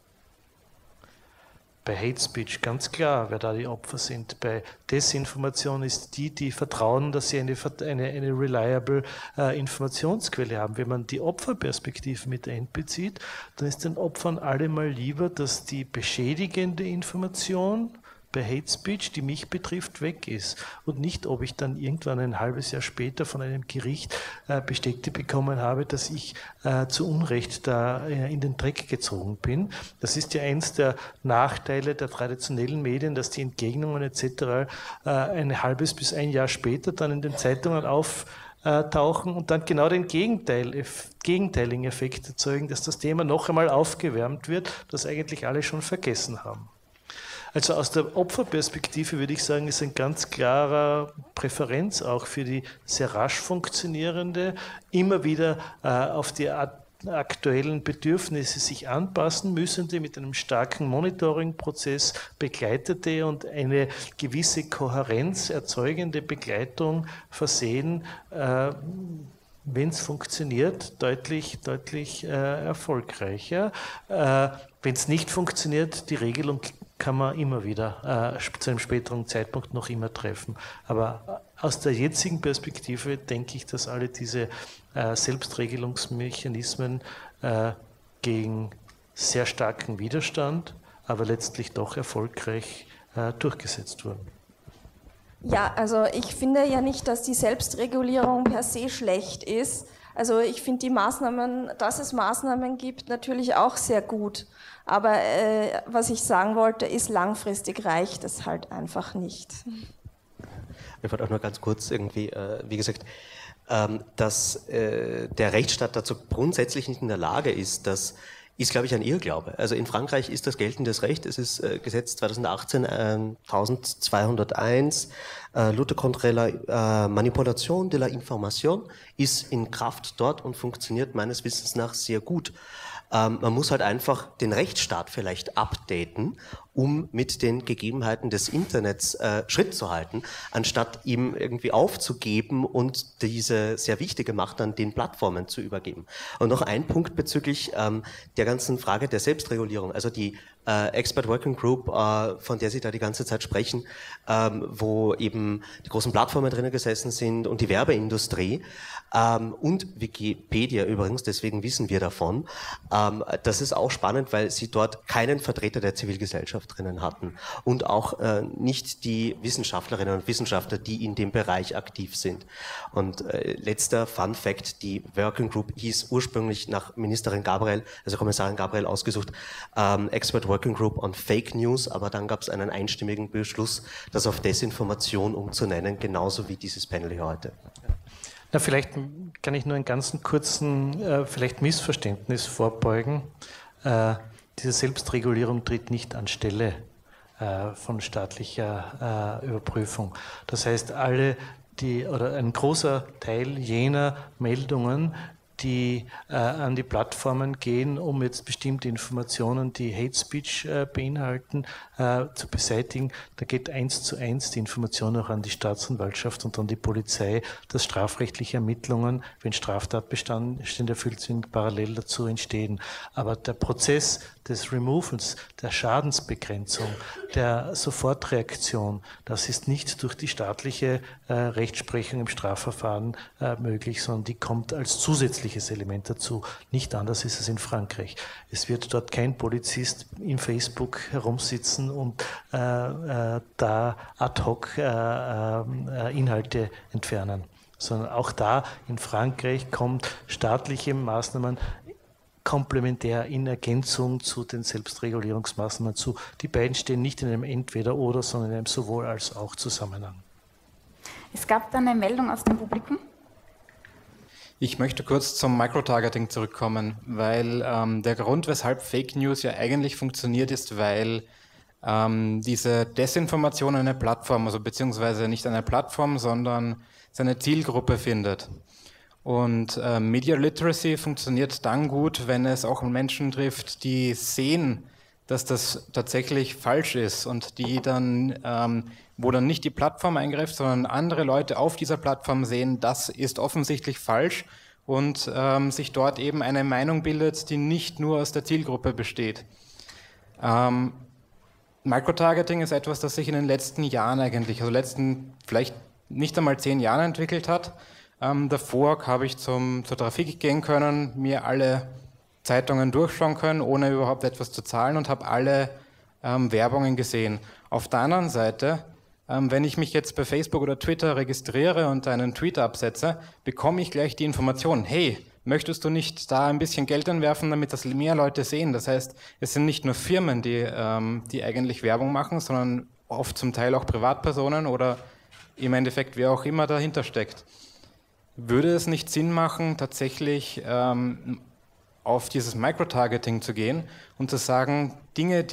Bei Hate Speech ganz klar, wer da die Opfer sind. Bei Desinformation ist die vertrauen, dass sie eine reliable Informationsquelle haben. Wenn man die Opferperspektive mit einbezieht, dann ist den Opfern allemal lieber, dass die beschädigende Information bei Hate Speech, die mich betrifft, weg ist und nicht, ob ich dann irgendwann ein halbes Jahr später von einem Gericht Bestätigte bekommen habe, dass ich zu Unrecht da in den Dreck gezogen bin. Das ist ja eins der Nachteile der traditionellen Medien, dass die Entgegnungen etc. ein halbes bis ein Jahr später dann in den Zeitungen auftauchen und dann genau den gegenteiligen Effekt erzeugen, dass das Thema noch einmal aufgewärmt wird, das eigentlich alle schon vergessen haben. Also aus der Opferperspektive würde ich sagen, ist ein ganz klarer Präferenz auch für die sehr rasch funktionierende, immer wieder auf die aktuellen Bedürfnisse sich anpassen müssende, mit einem starken Monitoring-Prozess begleitete und eine gewisse Kohärenz erzeugende Begleitung versehen, wenn es funktioniert, deutlich erfolgreicher. Wenn es nicht funktioniert, die Regelung kann man immer wieder zu einem späteren Zeitpunkt noch immer treffen. Aber aus der jetzigen Perspektive denke ich, dass alle diese Selbstregelungsmechanismen gegen sehr starken Widerstand, aber letztlich doch erfolgreich durchgesetzt wurden. Ja, also ich finde ja nicht, dass die Selbstregulierung per se schlecht ist. Also ich finde die Maßnahmen, dass es Maßnahmen gibt, natürlich auch sehr gut. Aber was ich sagen wollte, ist, langfristig reicht es halt einfach nicht. Ich wollte auch nur ganz kurz irgendwie, wie gesagt, dass der Rechtsstaat dazu grundsätzlich nicht in der Lage ist, das ist, glaube ich, ein Irrglaube. Also in Frankreich ist das geltendes Recht. Es ist Gesetz 2018 1201, Lutte contre la manipulation de la information, ist in Kraft dort und funktioniert meines Wissens nach sehr gut. Man muss halt einfach den Rechtsstaat vielleicht updaten, um mit den Gegebenheiten des Internets Schritt zu halten, anstatt ihm irgendwie aufzugeben und diese sehr wichtige Macht dann den Plattformen zu übergeben. Und noch ein Punkt bezüglich der ganzen Frage der Selbstregulierung, also die Expert Working Group, von der Sie da die ganze Zeit sprechen, wo eben die großen Plattformen drinnen gesessen sind und die Werbeindustrie und Wikipedia übrigens, deswegen wissen wir davon. Das ist auch spannend, weil Sie dort keinen Vertreter der Zivilgesellschaft drinnen hatten und auch nicht die Wissenschaftlerinnen und Wissenschaftler, die in dem Bereich aktiv sind. Und letzter Fun Fact, die Working Group hieß ursprünglich nach Ministerin Gabriel, also Kommissarin Gabriel ausgesucht, Expert Working Group on Fake News, aber dann gab es einen einstimmigen Beschluss, das auf Desinformation umzunennen, genauso wie dieses Panel hier heute. Na, vielleicht kann ich nur einen ganz kurzen vielleicht Missverständnis vorbeugen. Diese Selbstregulierung tritt nicht anstelle von staatlicher Überprüfung. Das heißt, ein großer Teil jener Meldungen, die an die Plattformen gehen, um jetzt bestimmte Informationen, die Hate Speech beinhalten, zu beseitigen. Da geht 1:1 die Information auch an die Staatsanwaltschaft und an die Polizei, dass strafrechtliche Ermittlungen, wenn Straftatbestände erfüllt sind, parallel dazu entstehen. Aber der Prozess des Removals, der Schadensbegrenzung, der Sofortreaktion, das ist nicht durch die staatliche Rechtsprechung im Strafverfahren möglich, sondern die kommt als zusätzliches Element dazu. Nicht anders ist es in Frankreich. Es wird dort kein Polizist in Facebook herumsitzen und da ad hoc Inhalte entfernen, sondern auch da in Frankreich kommt staatliche Maßnahmen komplementär in Ergänzung zu den Selbstregulierungsmaßnahmen zu. Die beiden stehen nicht in einem Entweder-Oder, sondern in einem Sowohl-als-auch Zusammenhang. Es gab da eine Meldung aus dem Publikum. Ich möchte kurz zum Microtargeting zurückkommen, weil der Grund, weshalb Fake News ja eigentlich funktioniert, ist, weil diese Desinformation eine Plattform, also beziehungsweise nicht eine Plattform, sondern seine Zielgruppe findet. Und Media Literacy funktioniert dann gut, wenn es auch Menschen trifft, die sehen, dass das tatsächlich falsch ist und die dann, wo dann nicht die Plattform eingreift, sondern andere Leute auf dieser Plattform sehen, das ist offensichtlich falsch und sich dort eben eine Meinung bildet, die nicht nur aus der Zielgruppe besteht. Microtargeting ist etwas, das sich in den letzten Jahren eigentlich, also letzten vielleicht nicht einmal 10 Jahren entwickelt hat. Davor habe ich zur Trafik gehen können, mir alle Zeitungen durchschauen können, ohne überhaupt etwas zu zahlen und habe alle Werbungen gesehen. Auf der anderen Seite, wenn ich mich jetzt bei Facebook oder Twitter registriere und einen Tweet absetze, bekomme ich gleich die Information, hey, möchtest du nicht da ein bisschen Geld anwerfen, damit das mehr Leute sehen? Das heißt, es sind nicht nur Firmen, die eigentlich Werbung machen, sondern oft zum Teil auch Privatpersonen oder im Endeffekt wer auch immer dahinter steckt. Würde es nicht Sinn machen, tatsächlich auf dieses Microtargeting zu gehen und zu sagen, Dinge,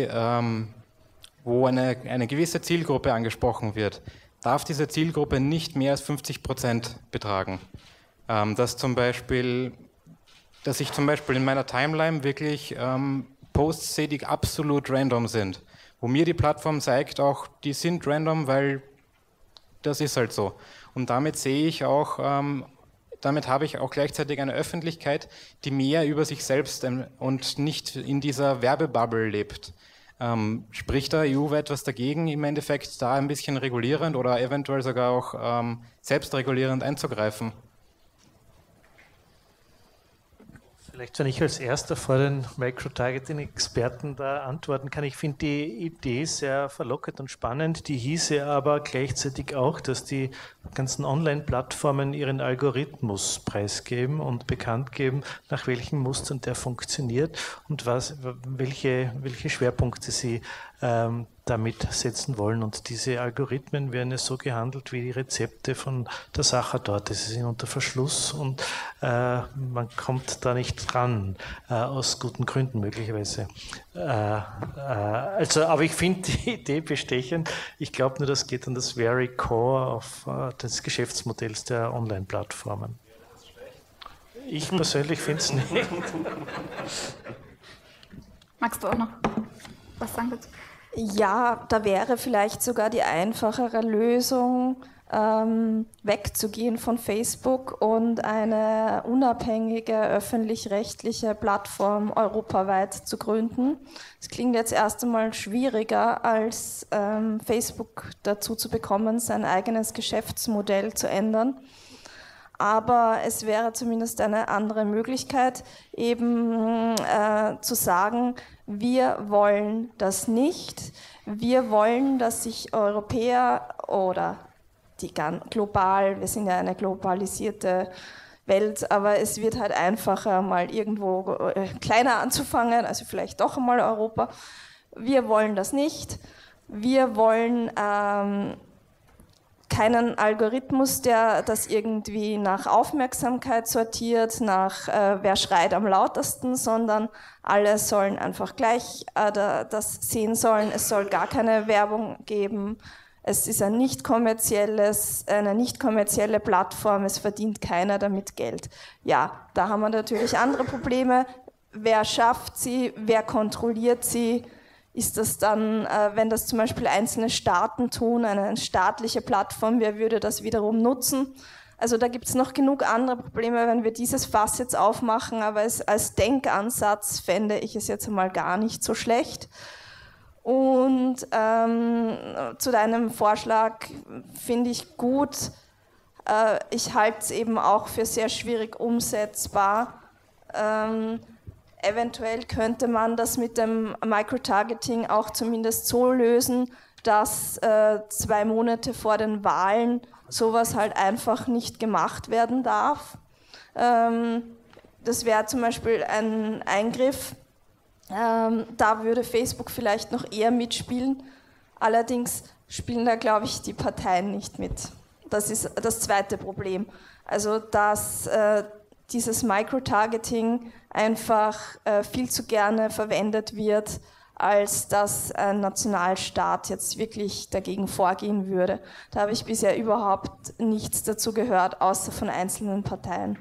wo eine gewisse Zielgruppe angesprochen wird, darf diese Zielgruppe nicht mehr als 50% betragen? Dass ich zum Beispiel in meiner Timeline wirklich Posts sehe, die absolut random sind, wo mir die Plattform zeigt, auch die sind random, weil das ist halt so. Und damit sehe ich auch, damit habe ich auch gleichzeitig eine Öffentlichkeit, die mehr über sich selbst und nicht in dieser Werbebubble lebt. Spricht da EU etwas dagegen, im Endeffekt da ein bisschen regulierend oder eventuell sogar auch selbstregulierend einzugreifen? Vielleicht, wenn ich als Erster vor den Microtargeting-Experten da antworten kann. Ich finde die Idee sehr verlockend und spannend. Die hieße aber gleichzeitig auch, dass die ganzen Online-Plattformen ihren Algorithmus preisgeben und bekannt geben, nach welchen Mustern der funktioniert und welche Schwerpunkte sie damit setzen wollen. Und diese Algorithmen werden ja so gehandelt wie die Rezepte von der Sache dort. Sie sind unter Verschluss und man kommt da nicht dran, aus guten Gründen möglicherweise. Aber ich finde die Idee bestechend. Ich glaube nur, das geht an das very core des Geschäftsmodells der Online-Plattformen. Ich persönlich finde es nicht. Magst du auch noch was sagen dazu? Ja, da wäre vielleicht sogar die einfachere Lösung, wegzugehen von Facebook und eine unabhängige öffentlich-rechtliche Plattform europaweit zu gründen. Es klingt jetzt erst einmal schwieriger, als Facebook dazu zu bekommen, sein eigenes Geschäftsmodell zu ändern. Aber es wäre zumindest eine andere Möglichkeit, eben zu sagen, wir wollen das nicht. Wir wollen, dass sich Europäer oder wir sind ja eine globalisierte Welt, aber es wird halt einfacher, mal irgendwo kleiner anzufangen, also vielleicht doch einmal Europa. Wir wollen das nicht. Wir wollen keinen Algorithmus, der das irgendwie nach Aufmerksamkeit sortiert, nach wer schreit am lautesten, sondern alle sollen einfach gleich das sehen sollen. Es soll gar keine Werbung geben. Es ist eine nicht kommerzielle Plattform, es verdient keiner damit Geld. Ja, da haben wir natürlich andere Probleme. Wer schafft sie? Wer kontrolliert sie? Ist das dann, wenn das zum Beispiel einzelne Staaten tun, eine staatliche Plattform, wer würde das wiederum nutzen? Also da gibt es noch genug andere Probleme, wenn wir dieses Fass jetzt aufmachen, aber als Denkansatz fände ich es jetzt einmal gar nicht so schlecht. Und zu deinem Vorschlag finde ich gut, ich halte es eben auch für sehr schwierig umsetzbar. Eventuell könnte man das mit dem Microtargeting auch zumindest so lösen, dass 2 Monate vor den Wahlen sowas halt einfach nicht gemacht werden darf. Das wäre zum Beispiel ein Eingriff. Da würde Facebook vielleicht noch eher mitspielen. Allerdings spielen da, glaube ich, die Parteien nicht mit. Das ist das zweite Problem. Also, dass dieses Microtargeting einfach viel zu gerne verwendet wird, als dass ein Nationalstaat jetzt wirklich dagegen vorgehen würde. Da habe ich bisher überhaupt nichts dazu gehört, außer von einzelnen Parteien.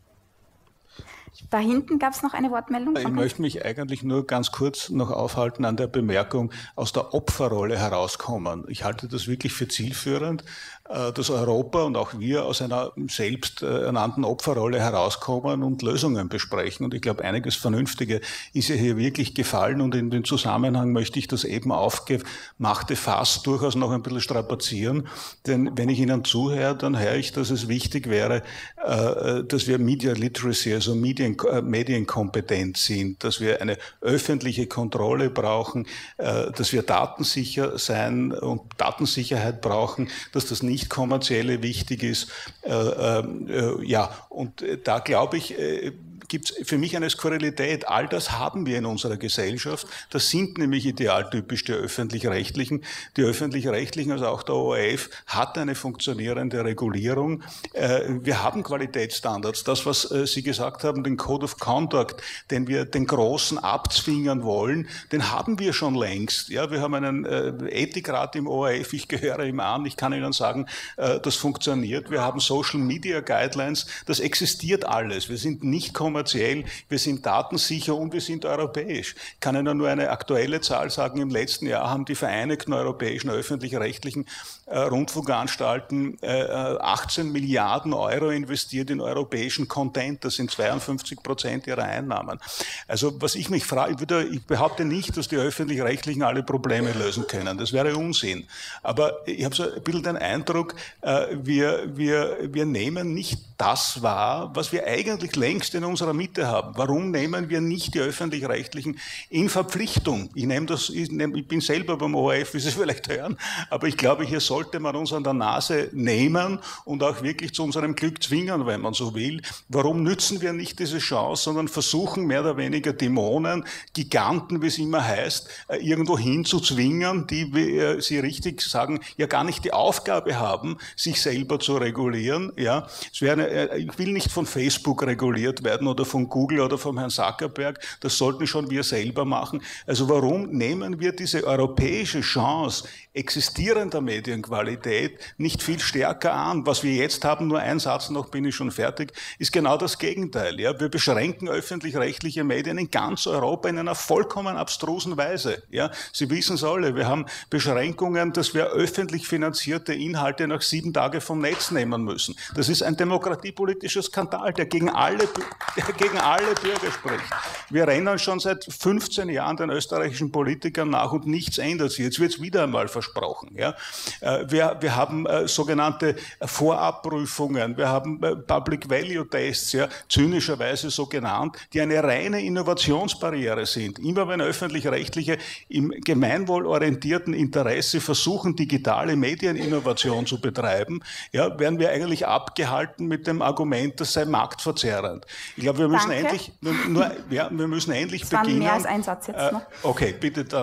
Da hinten gab es noch eine Wortmeldung. Ich möchte mich eigentlich nur ganz kurz noch aufhalten an der Bemerkung, aus der Opferrolle herauskommen. Ich halte das wirklich für zielführend, dass Europa und auch wir aus einer selbst ernannten Opferrolle herauskommen und Lösungen besprechen. Und ich glaube, einiges Vernünftige ist ja hier wirklich gefallen. Und in dem Zusammenhang möchte ich das eben aufgemachte Fass durchaus noch ein bisschen strapazieren. Denn wenn ich Ihnen zuhöre, dann höre ich, dass es wichtig wäre, dass wir Media Literacy, also medienkompetent sind, dass wir eine öffentliche Kontrolle brauchen, dass wir datensicher sein und Datensicherheit brauchen, dass das nicht kommerzielle wichtig ist. Ja, und da glaube ich, gibt es für mich eine Skurrilität. All das haben wir in unserer Gesellschaft. Das sind nämlich idealtypisch die Öffentlich-Rechtlichen. Die Öffentlich-Rechtlichen, also auch der ORF, hat eine funktionierende Regulierung. Wir haben Qualitätsstandards. Das, was Sie gesagt haben, den Code of Conduct, den wir den Großen abzwingen wollen, den haben wir schon längst. Ja, wir haben einen Ethikrat im ORF, ich gehöre ihm an, ich kann Ihnen sagen, das funktioniert. Wir haben Social Media Guidelines, das existiert alles. Wir sind nicht kommerziell, wir sind datensicher und wir sind europäisch. Ich kann Ihnen nur eine aktuelle Zahl sagen, im letzten Jahr haben die Vereinigten Europäischen Öffentlich-Rechtlichen Rundfunkanstalten 18 Milliarden Euro investiert in europäischen Content, das sind 52% ihrer Einnahmen. Also was ich mich frage, ich behaupte nicht, dass die Öffentlich-Rechtlichen alle Probleme lösen können, das wäre Unsinn. Aber ich habe so ein bisschen den Eindruck, wir nehmen nicht das wahr, was wir eigentlich längst in unserer Mitte haben. Warum nehmen wir nicht die Öffentlich-Rechtlichen in Verpflichtung? Ich bin selber beim ORF, wie Sie vielleicht hören, aber ich glaube, hier sollte man uns an der Nase nehmen und auch wirklich zu unserem Glück zwingen, wenn man so will. Warum nützen wir nicht diese Chance, sondern versuchen mehr oder weniger Dämonen, Giganten, wie es immer heißt, irgendwo hinzuzwingen, die, wie Sie richtig sagen, ja gar nicht die Aufgabe haben, sich selber zu regulieren. Ja, ich will nicht von Facebook reguliert werden oder von Google oder vom Herrn Zuckerberg, das sollten schon wir selber machen. Also warum nehmen wir diese europäische Chance existierender Medienqualität nicht viel stärker an? Was wir jetzt haben, nur ein Satz noch, bin ich schon fertig, ist genau das Gegenteil. Ja? Wir beschränken öffentlich-rechtliche Medien in ganz Europa in einer vollkommen abstrusen Weise. Ja? Sie wissen es alle, wir haben Beschränkungen, dass wir öffentlich finanzierte Inhalte nach 7 Tagen vom Netz nehmen müssen. Das ist ein demokratiepolitischer Skandal, der gegen alle Bürger spricht. Wir rennen schon seit 15 Jahren den österreichischen Politikern nach und nichts ändert sich. Jetzt wird es wieder einmal versprochen. Ja? Wir haben sogenannte Vorabprüfungen, wir haben Public Value Tests, ja, zynischerweise so genannt, die eine reine Innovationsbarriere sind. Immer wenn Öffentlich-Rechtliche im gemeinwohlorientierten Interesse versuchen, digitale Medieninnovation zu betreiben, ja, werden wir eigentlich abgehalten mit dem Argument, das sei marktverzerrend. Ich glaube, wir müssen endlich, wir müssen endlich beginnen. Mehr als ein Satz jetzt noch. Okay, bitte dann.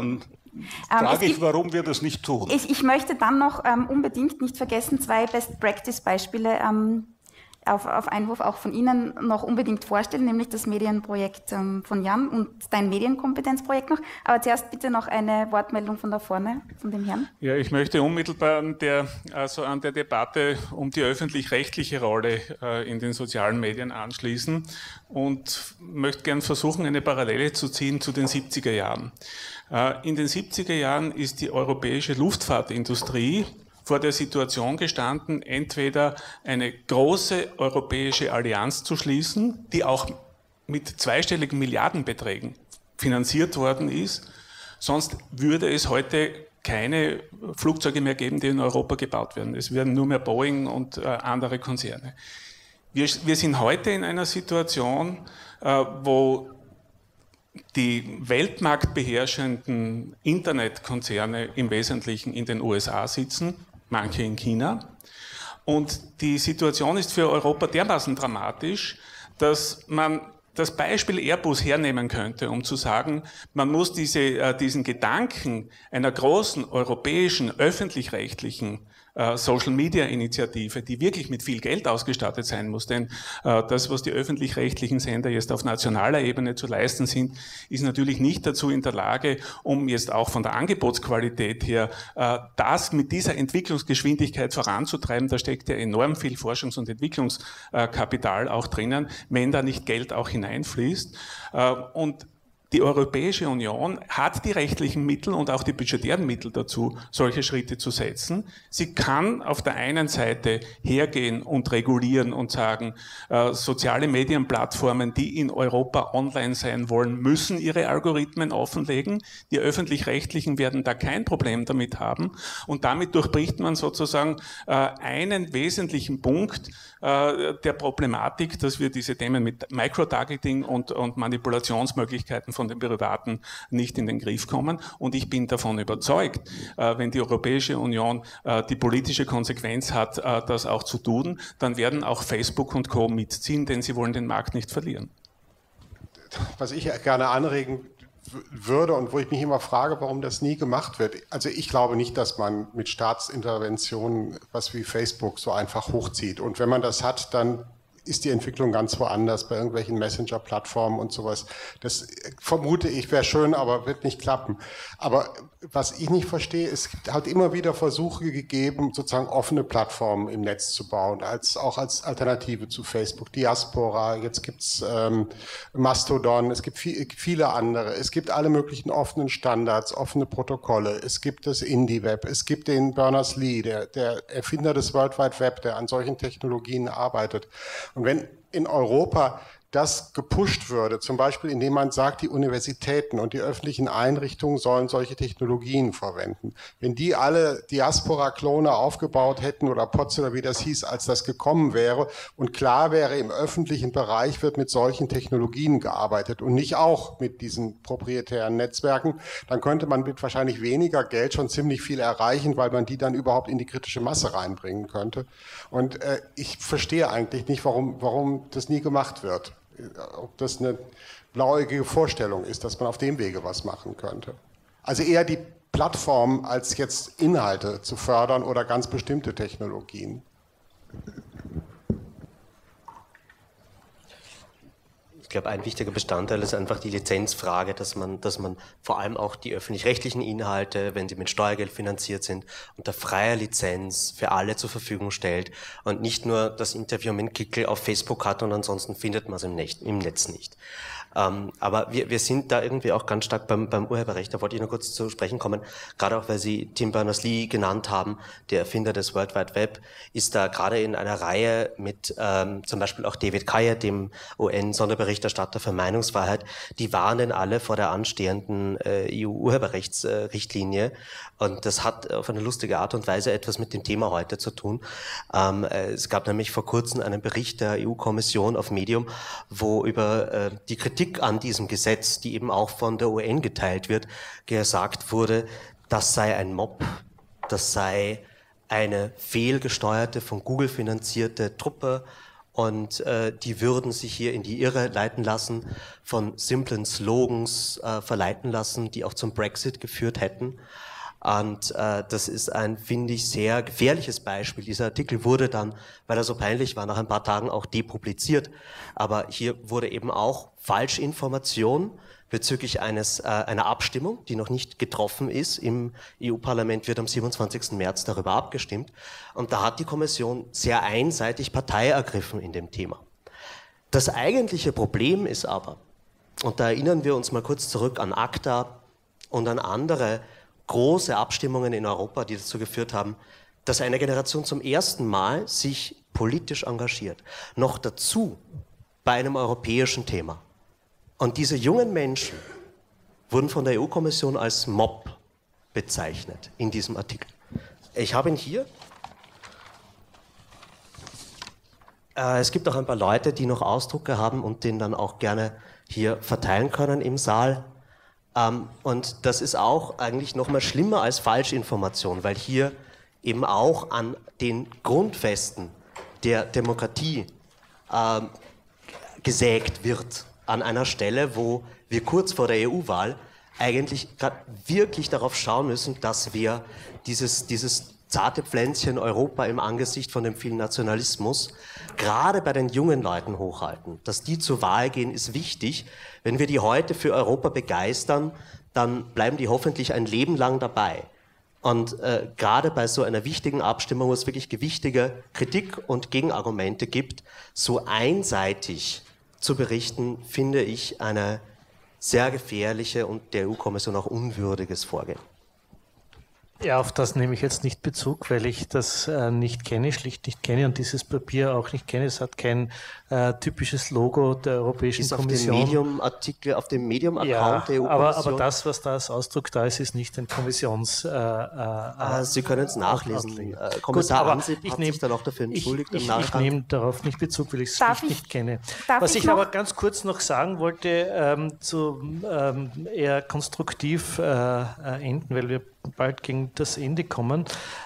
frage ich, warum wir das nicht tun. Ich möchte dann noch unbedingt nicht vergessen, 2 Best-Practice-Beispiele auf Einwurf auch von Ihnen noch unbedingt vorstellen, nämlich das Medienprojekt von Jan und dein Medienkompetenzprojekt noch. Aber zuerst bitte noch eine Wortmeldung von da vorne, von dem Herrn. Ja, ich möchte unmittelbar an der Debatte um die öffentlich-rechtliche Rolle in den sozialen Medien anschließen und möchte gern versuchen, eine Parallele zu ziehen zu den 70er Jahren. In den 70er Jahren ist die europäische Luftfahrtindustrie vor der Situation gestanden, entweder eine große europäische Allianz zu schließen, die auch mit zweistelligen Milliardenbeträgen finanziert worden ist, sonst würde es heute keine Flugzeuge mehr geben, die in Europa gebaut werden. Es werden nur mehr Boeing und andere Konzerne. Wir sind heute in einer Situation, wo die weltmarktbeherrschenden Internetkonzerne im Wesentlichen in den USA sitzen, manche in China. Und die Situation ist für Europa dermaßen dramatisch, dass man das Beispiel Airbus hernehmen könnte, um zu sagen, man muss diesen Gedanken einer großen europäischen öffentlich-rechtlichen Social-Media-Initiative, die wirklich mit viel Geld ausgestattet sein muss, denn das, was die öffentlich-rechtlichen Sender jetzt auf nationaler Ebene zu leisten sind, ist natürlich nicht dazu in der Lage, um jetzt auch von der Angebotsqualität her das mit dieser Entwicklungsgeschwindigkeit voranzutreiben. Da steckt ja enorm viel Forschungs- und Entwicklungskapital auch drinnen, wenn da nicht Geld auch hineinfließt. Und die Europäische Union hat die rechtlichen Mittel und auch die budgetären Mittel dazu, solche Schritte zu setzen. Sie kann auf der einen Seite hergehen und regulieren und sagen, soziale Medienplattformen, die in Europa online sein wollen, müssen ihre Algorithmen offenlegen. Die Öffentlich-Rechtlichen werden da kein Problem damit haben. Und damit durchbricht man sozusagen einen wesentlichen Punkt der Problematik, dass wir diese Themen mit Microtargeting und Manipulationsmöglichkeiten von den Privaten nicht in den Griff kommen. Und ich bin davon überzeugt, wenn die Europäische Union die politische Konsequenz hat, das auch zu tun, dann werden auch Facebook und Co. mitziehen, denn sie wollen den Markt nicht verlieren. Was ich gerne anregen würde und wo ich mich immer frage, warum das nie gemacht wird. Also ich glaube nicht, dass man mit Staatsinterventionen was wie Facebook so einfach hochzieht. Und wenn man das hat, dann ist die Entwicklung ganz woanders, bei irgendwelchen Messenger-Plattformen und sowas. Das vermute ich, wäre schön, aber wird nicht klappen. Aber was ich nicht verstehe, es hat immer wieder Versuche gegeben, sozusagen offene Plattformen im Netz zu bauen, auch als Alternative zu Facebook. Diaspora, jetzt gibt's Mastodon, es gibt viele andere. Es gibt alle möglichen offenen Standards, offene Protokolle. Es gibt das Indie-Web, es gibt den Berners-Lee, der Erfinder des World Wide Web, der an solchen Technologien arbeitet. Und wenn in Europa das gepusht würde, zum Beispiel indem man sagt, die Universitäten und die öffentlichen Einrichtungen sollen solche Technologien verwenden. Wenn die alle Diaspora-Klone aufgebaut hätten oder POTS oder wie das hieß, als das gekommen wäre und klar wäre, im öffentlichen Bereich wird mit solchen Technologien gearbeitet und nicht auch mit diesen proprietären Netzwerken, dann könnte man mit wahrscheinlich weniger Geld schon ziemlich viel erreichen, weil man die dann überhaupt in die kritische Masse reinbringen könnte. Und ich verstehe eigentlich nicht, warum das nie gemacht wird. Ob das eine blauäugige Vorstellung ist, dass man auf dem Wege was machen könnte. Also eher die Plattform, als jetzt Inhalte zu fördern oder ganz bestimmte Technologien. Ich glaube, ein wichtiger Bestandteil ist einfach die Lizenzfrage, dass man vor allem auch die öffentlich-rechtlichen Inhalte, wenn sie mit Steuergeld finanziert sind, unter freier Lizenz für alle zur Verfügung stellt und nicht nur das Interview mit Kickl auf Facebook hat und ansonsten findet man es im Netz nicht. Aber wir sind da irgendwie auch ganz stark beim Urheberrecht. Da wollte ich noch kurz zu sprechen kommen. Gerade auch, weil Sie Tim Berners-Lee genannt haben, der Erfinder des World Wide Web, ist da gerade in einer Reihe mit zum Beispiel auch David Kaye, dem UN-Sonderberichterstatter für Meinungsfreiheit. Die warnen alle vor der anstehenden EU-Urheberrechtsrichtlinie. Und das hat auf eine lustige Art und Weise etwas mit dem Thema heute zu tun. Es gab nämlich vor kurzem einen Bericht der EU-Kommission auf Medium, wo über die Kritik an diesem Gesetz, die eben auch von der UN geteilt wird, gesagt wurde, das sei ein Mob, das sei eine fehlgesteuerte, von Google finanzierte Truppe und die würden sich hier in die Irre leiten lassen, von simplen Slogans verleiten lassen, die auch zum Brexit geführt hätten. Und das ist ein, finde ich, sehr gefährliches Beispiel. Dieser Artikel wurde dann, weil er so peinlich war, nach ein paar Tagen auch depubliziert. Aber hier wurde eben auch Falschinformation bezüglich einer Abstimmung, die noch nicht getroffen ist. Im EU-Parlament wird am 27. März darüber abgestimmt. Und da hat die Kommission sehr einseitig Partei ergriffen in dem Thema. Das eigentliche Problem ist aber, und da erinnern wir uns mal kurz zurück an ACTA und an andere große Abstimmungen in Europa, die dazu geführt haben, dass eine Generation zum ersten Mal sich politisch engagiert. Noch dazu bei einem europäischen Thema. Und diese jungen Menschen wurden von der EU-Kommission als Mob bezeichnet in diesem Artikel. Ich habe ihn hier. Es gibt auch ein paar Leute, die noch Ausdrucke haben und den dann auch gerne hier verteilen können im Saal. Und das ist auch eigentlich noch mal schlimmer als Falschinformation, weil hier eben auch an den Grundfesten der Demokratie gesägt wird. An einer Stelle, wo wir kurz vor der EU-Wahl eigentlich gerade wirklich darauf schauen müssen, dass wir dieses zarte Pflänzchen Europa im Angesicht von dem vielen Nationalismus gerade bei den jungen Leuten hochhalten. Dass die zur Wahl gehen, ist wichtig. Wenn wir die heute für Europa begeistern, dann bleiben die hoffentlich ein Leben lang dabei. Und gerade bei so einer wichtigen Abstimmung, wo es wirklich gewichtige Kritik und Gegenargumente gibt, so einseitig zu berichten, finde ich eine sehr gefährliche und der EU-Kommission auch unwürdiges Vorgehen. Ja, auf das nehme ich jetzt nicht Bezug, weil ich das nicht kenne, schlicht nicht kenne und dieses Papier auch nicht kenne. Es hat kein typisches Logo der Europäischen Kommission. Auf dem Medium-Artikel, auf dem Medium-Account der EU-Kommission. Aber das, was da als Ausdruck da ist, ist nicht ein Kommissions... Sie können es nachlesen. Kommissar Ansip hat sich dann auch dafür entschuldigt. Ich nehme darauf nicht Bezug, weil ich es nicht kenne. Was ich aber ganz kurz noch sagen wollte, eher konstruktiv enden, weil wir bald gegen das Ende kommen.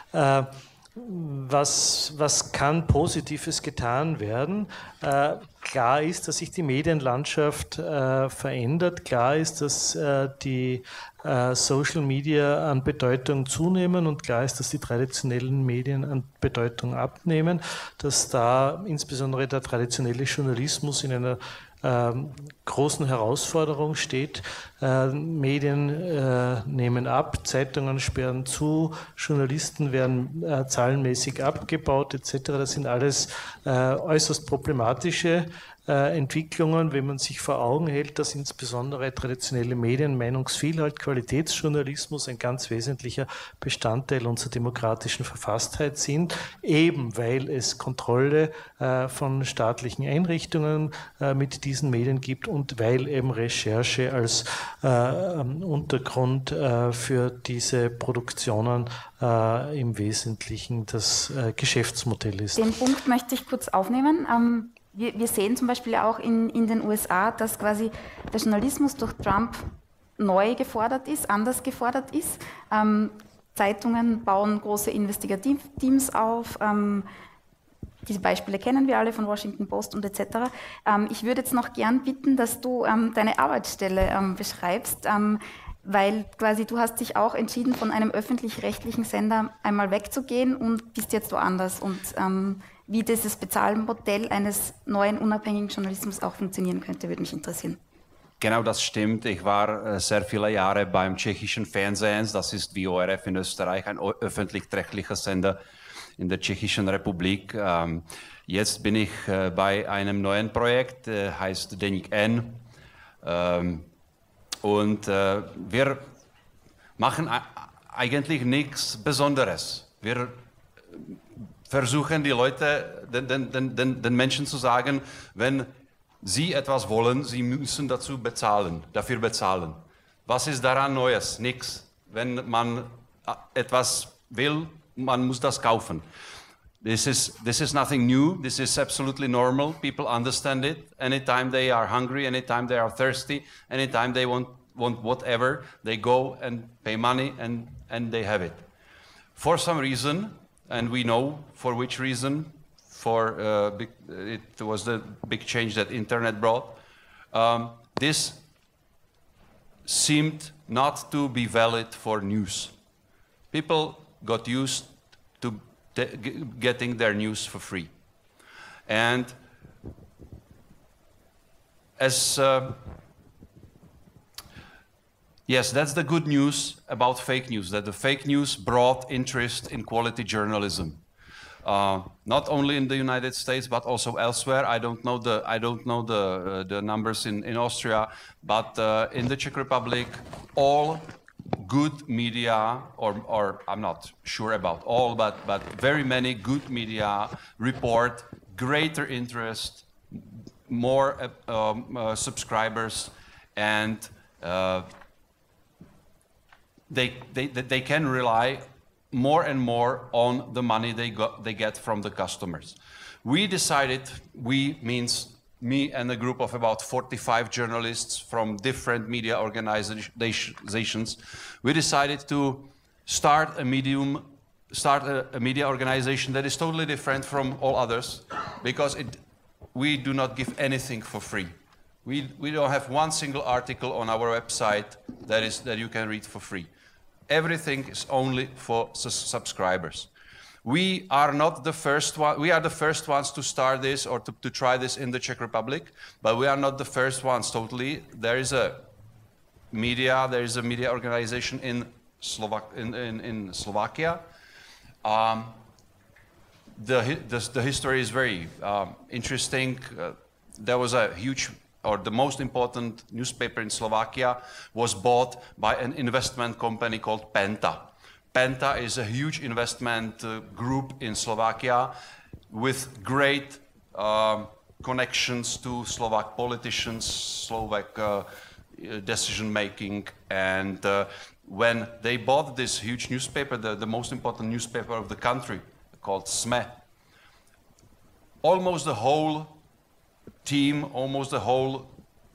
Was kann Positives getan werden? Klar ist, dass sich die Medienlandschaft verändert. Klar ist, dass die Social Media an Bedeutung zunehmen und klar ist, dass die traditionellen Medien an Bedeutung abnehmen, dass da insbesondere der traditionelle Journalismus in einer großen Herausforderung steht. Medien nehmen ab, Zeitungen sperren zu, Journalisten werden zahlenmäßig abgebaut etc. Das sind alles äußerst problematische Entwicklungen, wenn man sich vor Augen hält, dass insbesondere traditionelle Medien, Meinungsvielfalt, Qualitätsjournalismus ein ganz wesentlicher Bestandteil unserer demokratischen Verfasstheit sind, eben weil es Kontrolle von staatlichen Einrichtungen mit diesen Medien gibt und weil eben Recherche als Untergrund für diese Produktionen im Wesentlichen das Geschäftsmodell ist. Den Punkt möchte ich kurz aufnehmen. Wir sehen zum Beispiel auch in den USA, dass quasi der Journalismus durch Trump neu gefordert ist, anders gefordert ist. Zeitungen bauen große Investigativteams auf. Diese Beispiele kennen wir alle von Washington Post und etc. Ich würde jetzt noch gern bitten, dass du deine Arbeitsstelle beschreibst, weil quasi du hast dich auch entschieden, von einem öffentlich-rechtlichen Sender einmal wegzugehen und bist jetzt woanders. Und wie dieses Bezahlmodell eines neuen unabhängigen Journalismus auch funktionieren könnte, würde mich interessieren. Genau, das stimmt. Ich war sehr viele Jahre beim tschechischen Fernsehen. Das ist wie ORF in Österreich, ein öffentlich-rechtlicher Sender in der Tschechischen Republik. Jetzt bin ich bei einem neuen Projekt, heißt Deník N. Und wir machen eigentlich nichts Besonderes. Wir versuchen die Leute, den Menschen zu sagen, wenn sie etwas wollen, sie müssen dafür bezahlen. Was ist daran Neues? Nichts. Wenn man etwas will, man muss das kaufen. This is nothing new. This is absolutely normal. People understand it. Anytime they are hungry, anytime they are thirsty, anytime they want whatever, they go and pay money and they have it. For some reason, and we know for which reason, it was the big change that internet brought. This seemed not to be valid for news. People got used to getting their news for free. And as yes, that's the good news about fake news, that the fake news brought interest in quality journalism. Not only in the United States, but also elsewhere. I don't know the numbers in Austria, but in the Czech Republic, all good media, or I'm not sure about all, but very many good media report greater interest, more subscribers, and they can rely more and more on the money they get from the customers. We decided, we means me and a group of about 45 journalists from different media organizations, we decided to start a media organization that is totally different from all others, because we do not give anything for free. We don't have one single article on our website that you can read for free. Everything is only for subscribers. We are not the first one. We are the first ones to start this or to try this in the Czech Republic, but we are not the first ones totally. There is a media organization in Slovakia. The history is very interesting. There was a huge, or the most important newspaper in Slovakia was bought by an investment company called Penta. Penta is a huge investment group in Slovakia with great connections to Slovak politicians, Slovak decision making, and when they bought this huge newspaper, the most important newspaper of the country, called SME, almost the whole team, almost the whole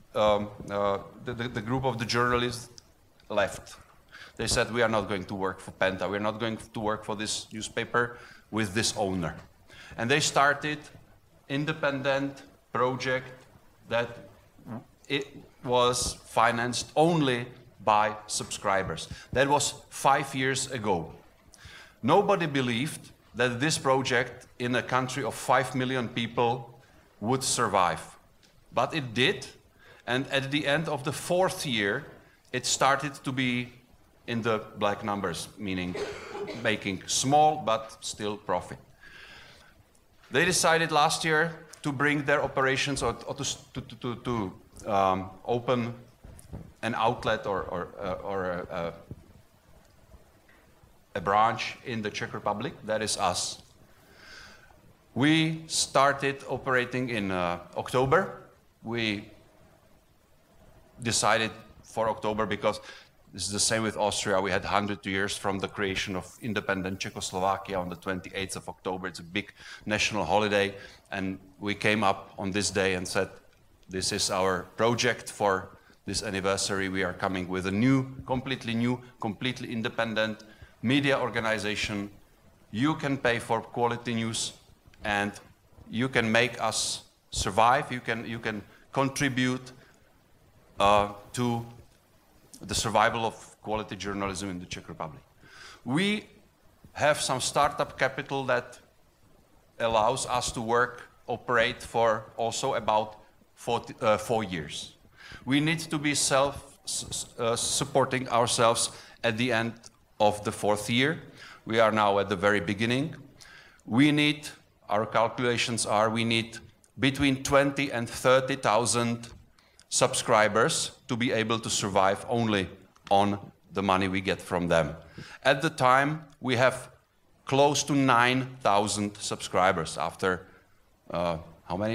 the group of the journalists left. They said, we are not going to work for Penta. We are not going to work for this newspaper with this owner. And they started independent project that it was financed only by subscribers. That was 5 years ago. Nobody believed that this project in a country of 5 million people would survive. But it did, and at the end of the 4th year, it started to be in the black numbers, meaning making small but still profit. They decided last year to bring their operations or to open an outlet or a branch in the Czech Republic. That is us. We started operating in October. We decided for October because this is the same with Austria. We had 100 years from the creation of independent Czechoslovakia on the 28th of October. It's a big national holiday. And we came up on this day and said, this is our project for this anniversary. We are coming with a completely independent media organization. You can pay for quality news and you can make us survive. You can contribute to the survival of quality journalism in the Czech Republic. We have some startup capital that allows us to operate for also about 4 years. We need to be supporting ourselves at the end of the 4th year. We are now at the very beginning. Our calculations are, we need between 20 and 30,000 subscribers to be able to survive only on the money we get from them. At the time, we have close to 9,000 subscribers after, how many?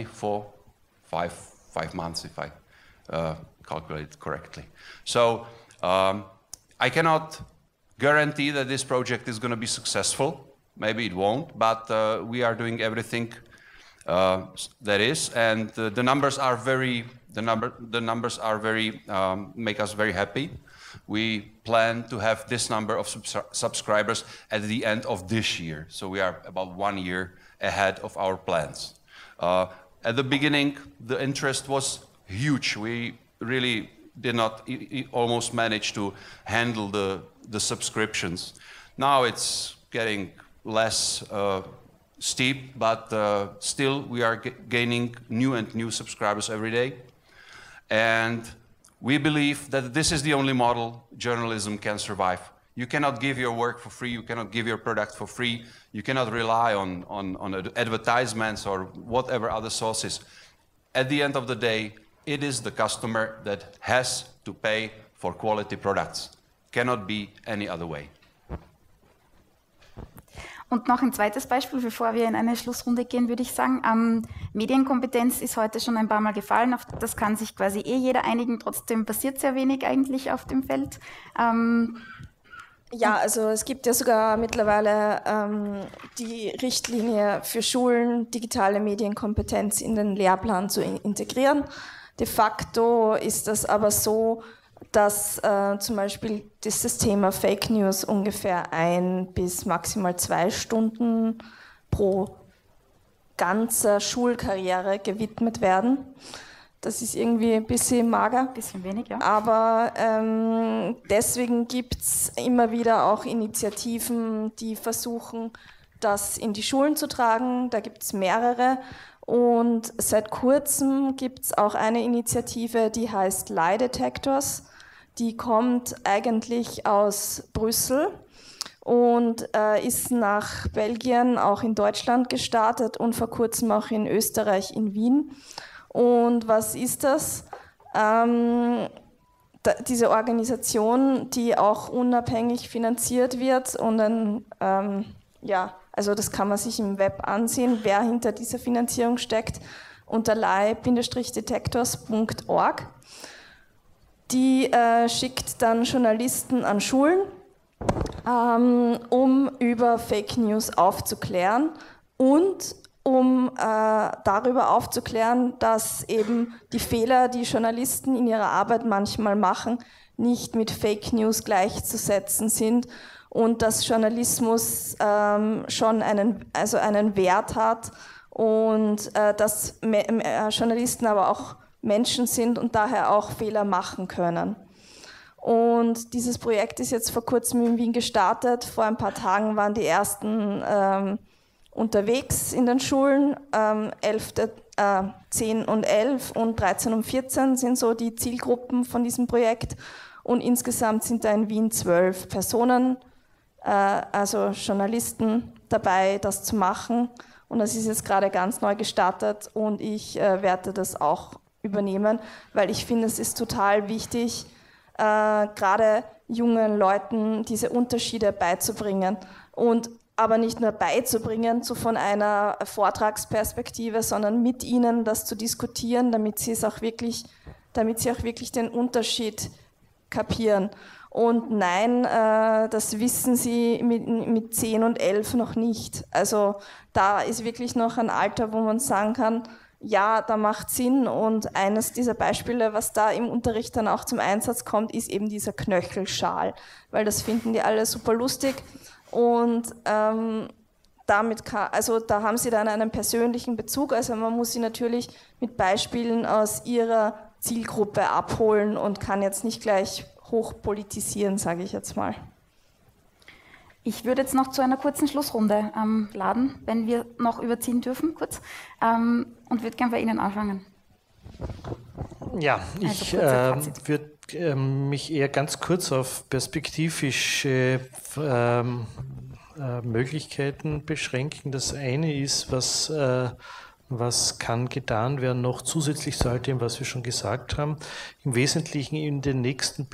5 months, if I calculate correctly. So I cannot guarantee that this project is going to be successful. Maybe it won't, but we are doing everything that is, and the numbers are very. The numbers are make us very happy. We plan to have this number of subscribers at the end of this year. So we are about 1 year ahead of our plans. At the beginning, the interest was huge. We really did not almost manage to handle the subscriptions. Now it's getting less steep, but still we are gaining new subscribers every day. And we believe that this is the only model journalism can survive. You cannot give your work for free, you cannot give your product for free, you cannot rely on advertisements or whatever other sources. At the end of the day, it is the customer that has to pay for quality products. Cannot be any other way. Und noch ein zweites Beispiel, bevor wir in eine Schlussrunde gehen, würde ich sagen. Medienkompetenz ist heute schon ein paar Mal gefallen. Auf das kann sich quasi jeder einigen. Trotzdem passiert sehr wenig eigentlich auf dem Feld. Ja, also es gibt ja sogar mittlerweile die Richtlinie für Schulen, digitale Medienkompetenz in den Lehrplan zu integrieren. De facto ist das aber so, dass zum Beispiel dieses Thema Fake News ungefähr 1 bis maximal 2 Stunden pro ganzer Schulkarriere gewidmet werden. Das ist irgendwie ein bisschen mager. Ein bisschen wenig, ja. Aber deswegen gibt es immer wieder auch Initiativen, die versuchen, das in die Schulen zu tragen. Da gibt es mehrere. Und seit kurzem gibt es auch eine Initiative, die heißt Lie Detectors. Die kommt eigentlich aus Brüssel und ist nach Belgien, auch in Deutschland gestartet und vor kurzem auch in Österreich, in Wien. Und was ist das? Diese Organisation, die auch unabhängig finanziert wird und also das kann man sich im Web ansehen, wer hinter dieser Finanzierung steckt, unter lie-detectors.org. Die schickt dann Journalisten an Schulen, um über Fake News aufzuklären und um darüber aufzuklären, dass eben die Fehler, die Journalisten in ihrer Arbeit manchmal machen, nicht mit Fake News gleichzusetzen sind und dass Journalismus schon einen Wert hat und dass Journalisten aber auch Menschen sind und daher auch Fehler machen können. Und dieses Projekt ist jetzt vor kurzem in Wien gestartet. Vor ein paar Tagen waren die ersten unterwegs in den Schulen. 10 und 11 und 13 und 14 sind so die Zielgruppen von diesem Projekt. Und insgesamt sind da in Wien 12 Personen, also Journalisten, dabei, das zu machen. Und das ist jetzt gerade ganz neu gestartet und ich werde das auch übernehmen, weil ich finde, es ist total wichtig, gerade jungen Leuten diese Unterschiede beizubringen und aber nicht nur beizubringen, so von einer Vortragsperspektive, sondern mit ihnen das zu diskutieren, damit sie auch wirklich den Unterschied kapieren. Und nein, das wissen sie mit 10 und 11 noch nicht. Also da ist wirklich noch ein Alter, wo man sagen kann, ja, da macht Sinn. Und eines dieser Beispiele, was da im Unterricht dann auch zum Einsatz kommt, ist eben dieser Knöchelschal, weil das finden die alle super lustig. Und da haben sie dann einen persönlichen Bezug. Also man muss sie natürlich mit Beispielen aus ihrer Zielgruppe abholen und kann jetzt nicht gleich hochpolitisieren, sage ich jetzt mal. Ich würde jetzt noch zu einer kurzen Schlussrunde laden, wenn wir noch überziehen dürfen, kurz, und würde gerne bei Ihnen anfangen. Ja, ich würde mich eher ganz kurz auf perspektivische Möglichkeiten beschränken. Das eine ist, was kann getan werden, noch zusätzlich zu all dem, was wir schon gesagt haben. Im Wesentlichen in den nächsten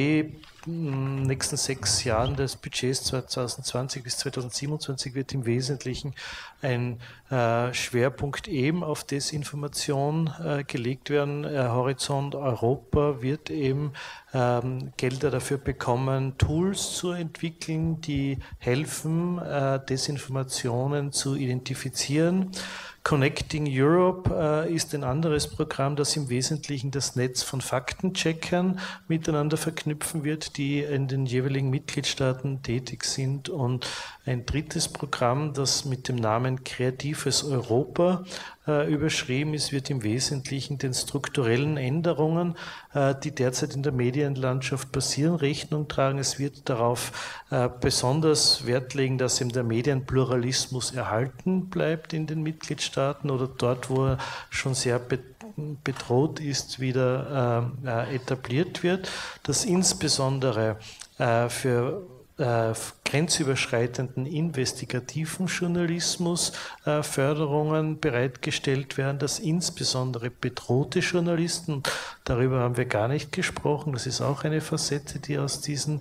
6 Jahren des Budgets 2020 bis 2027 wird im Wesentlichen ein Schwerpunkt eben auf Desinformation gelegt werden. Horizont Europa wird eben Gelder dafür bekommen, Tools zu entwickeln, die helfen, Desinformationen zu identifizieren. Connecting Europe ist ein anderes Programm, das im Wesentlichen das Netz von Faktencheckern miteinander verknüpfen wird, die in den jeweiligen Mitgliedstaaten tätig sind. Und ein drittes Programm, das mit dem Namen Kreatives Europa überschrieben ist, wird im Wesentlichen den strukturellen Änderungen, die derzeit in der Medienlandschaft passieren, Rechnung tragen. Es wird darauf besonders Wert legen, dass eben der Medienpluralismus erhalten bleibt in den Mitgliedstaaten oder dort, wo er schon sehr bedroht ist, wieder etabliert wird, dass insbesondere für grenzüberschreitenden investigativen Journalismus Förderungen bereitgestellt werden, dass insbesondere bedrohte Journalisten, darüber haben wir gar nicht gesprochen, das ist auch eine Facette, die aus diesen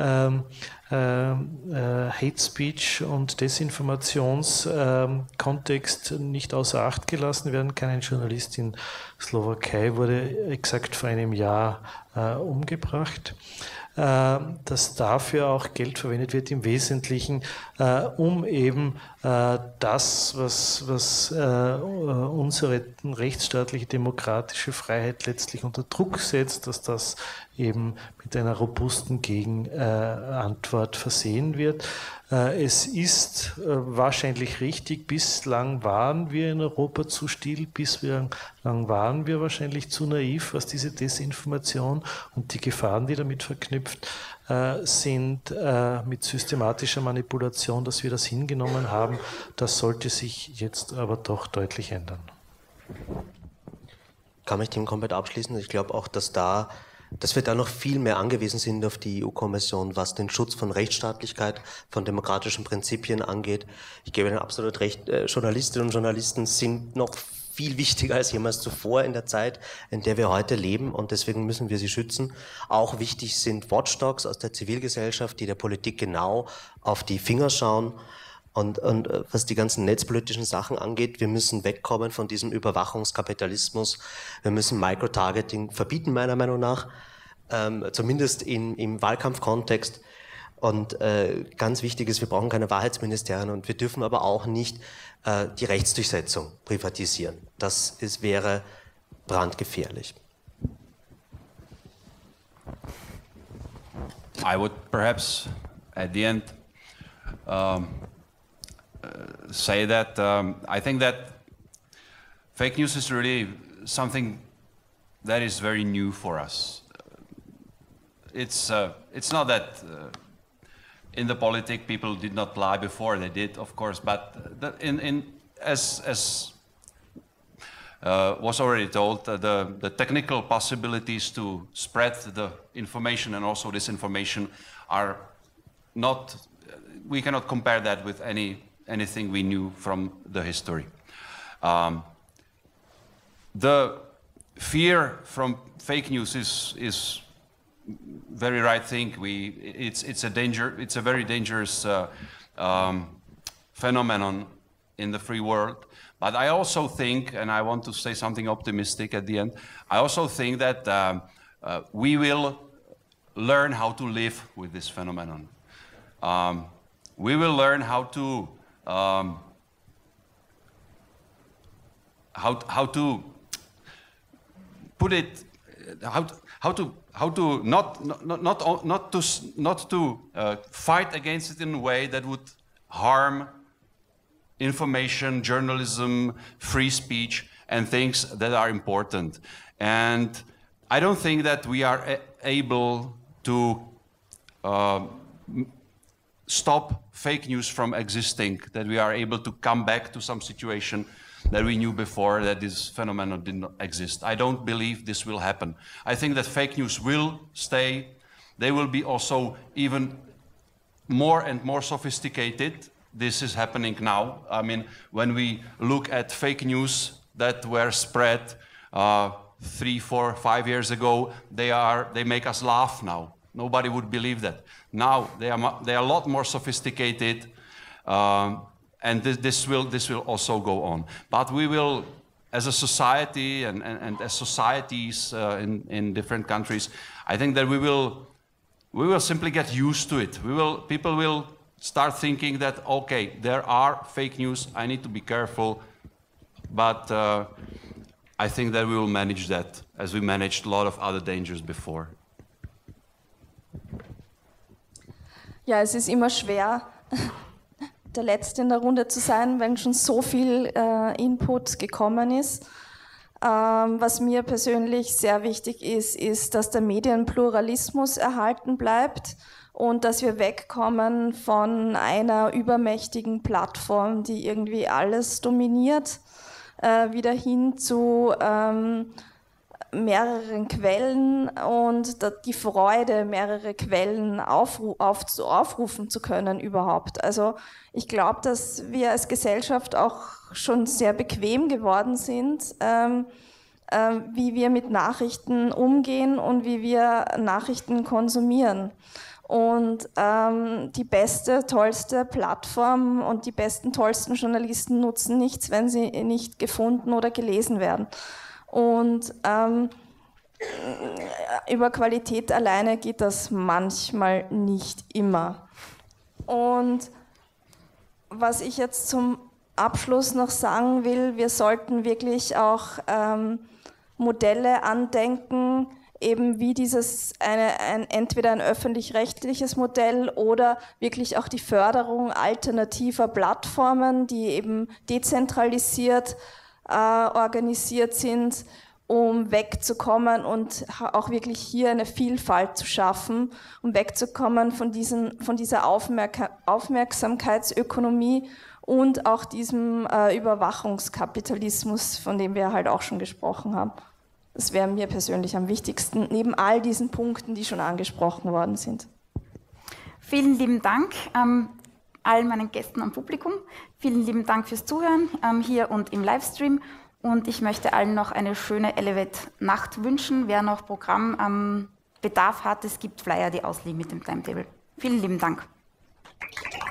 Hate Speech und Desinformationskontext nicht außer Acht gelassen werden kann. Ein Journalist in Slowakei wurde exakt vor einem Jahr umgebracht. Dass dafür auch Geld verwendet wird, im Wesentlichen, um eben das, was unsere rechtsstaatliche demokratische Freiheit letztlich unter Druck setzt, dass das eben mit einer robusten Gegenantwort versehen wird. Es ist wahrscheinlich richtig, bislang waren wir in Europa zu still, bislang waren wir wahrscheinlich zu naiv, was diese Desinformation und die Gefahren, die damit verknüpft sind, mit systematischer Manipulation, dass wir das hingenommen haben. Das sollte sich jetzt aber doch deutlich ändern. Kann mich dem komplett abschließen. Ich glaube auch, dass wir da noch viel mehr angewiesen sind auf die EU-Kommission, was den Schutz von Rechtsstaatlichkeit, von demokratischen Prinzipien angeht. Ich gebe Ihnen absolut recht, Journalistinnen und Journalisten sind noch viel wichtiger als jemals zuvor in der Zeit, in der wir heute leben, und deswegen müssen wir sie schützen. Auch wichtig sind Watchdogs aus der Zivilgesellschaft, die der Politik genau auf die Finger schauen. Und was die ganzen netzpolitischen Sachen angeht, wir müssen wegkommen von diesem Überwachungskapitalismus. Wir müssen Microtargeting verbieten, meiner Meinung nach, zumindest im Wahlkampfkontext. Und ganz wichtig ist, wir brauchen keine Wahrheitsministerien, und wir dürfen aber auch nicht die Rechtsdurchsetzung privatisieren. Das wäre brandgefährlich. I would perhaps at the end say that I think that fake news is really something that is very new for us. It's not that in the politics people did not lie before, they did, of course, but as was already told, the technical possibilities to spread the information and also disinformation are not, we cannot compare that with anything we knew from the history. The fear from fake news is very right thing. It's a danger. It's a very dangerous phenomenon in the free world. But I also think, and I want to say something optimistic at the end, I also think that we will learn how to live with this phenomenon. We will learn how to put it, how to not to fight against it in a way that would harm information, journalism, free speech, and things that are important. And I don't think that we are able to stop fake news from existing, that we are able to come back to some situation that we knew before that this phenomenon did not exist. I don't believe this will happen. I think that fake news will stay. They will be also even more and more sophisticated. This is happening now. I mean, when we look at fake news that were spread 3, 4, 5 years ago, they make us laugh now. Nobody would believe that. Now they are a lot more sophisticated. And this will also go on. But we will, as a society and as societies in different countries, I think that we will simply get used to it. People will start thinking that, okay, there are fake news, I need to be careful. but I think that we will manage that as we managed a lot of other dangers before. Ja, es ist immer schwer, der Letzte in der Runde zu sein, wenn schon so viel Input gekommen ist. Was mir persönlich sehr wichtig ist, ist, dass der Medienpluralismus erhalten bleibt und dass wir wegkommen von einer übermächtigen Plattform, die irgendwie alles dominiert, wieder hin zu mehreren Quellen und die Freude, mehrere Quellen aufrufen zu können überhaupt. Also ich glaube, dass wir als Gesellschaft auch schon sehr bequem geworden sind, wie wir mit Nachrichten umgehen und wie wir Nachrichten konsumieren. Und die beste, tollste Plattform und die besten, tollsten Journalisten nutzen nichts, wenn sie nicht gefunden oder gelesen werden. Und über Qualität alleine geht das manchmal nicht immer. Und was ich jetzt zum Abschluss noch sagen will, wir sollten wirklich auch Modelle andenken, eben wie entweder ein öffentlich-rechtliches Modell oder wirklich auch die Förderung alternativer Plattformen, die eben dezentralisiert organisiert sind, um wegzukommen und auch wirklich hier eine Vielfalt zu schaffen, um wegzukommen von dieser Aufmerksamkeitsökonomie und auch diesem Überwachungskapitalismus, von dem wir halt auch schon gesprochen haben. Das wäre mir persönlich am wichtigsten, neben all diesen Punkten, die schon angesprochen worden sind. Vielen lieben Dank allen meinen Gästen am Publikum. Vielen lieben Dank fürs Zuhören hier und im Livestream. Und ich möchte allen noch eine schöne Elevate-Nacht wünschen. Wer noch Programmbedarf hat, es gibt Flyer, die ausliegen mit dem Timetable. Vielen lieben Dank.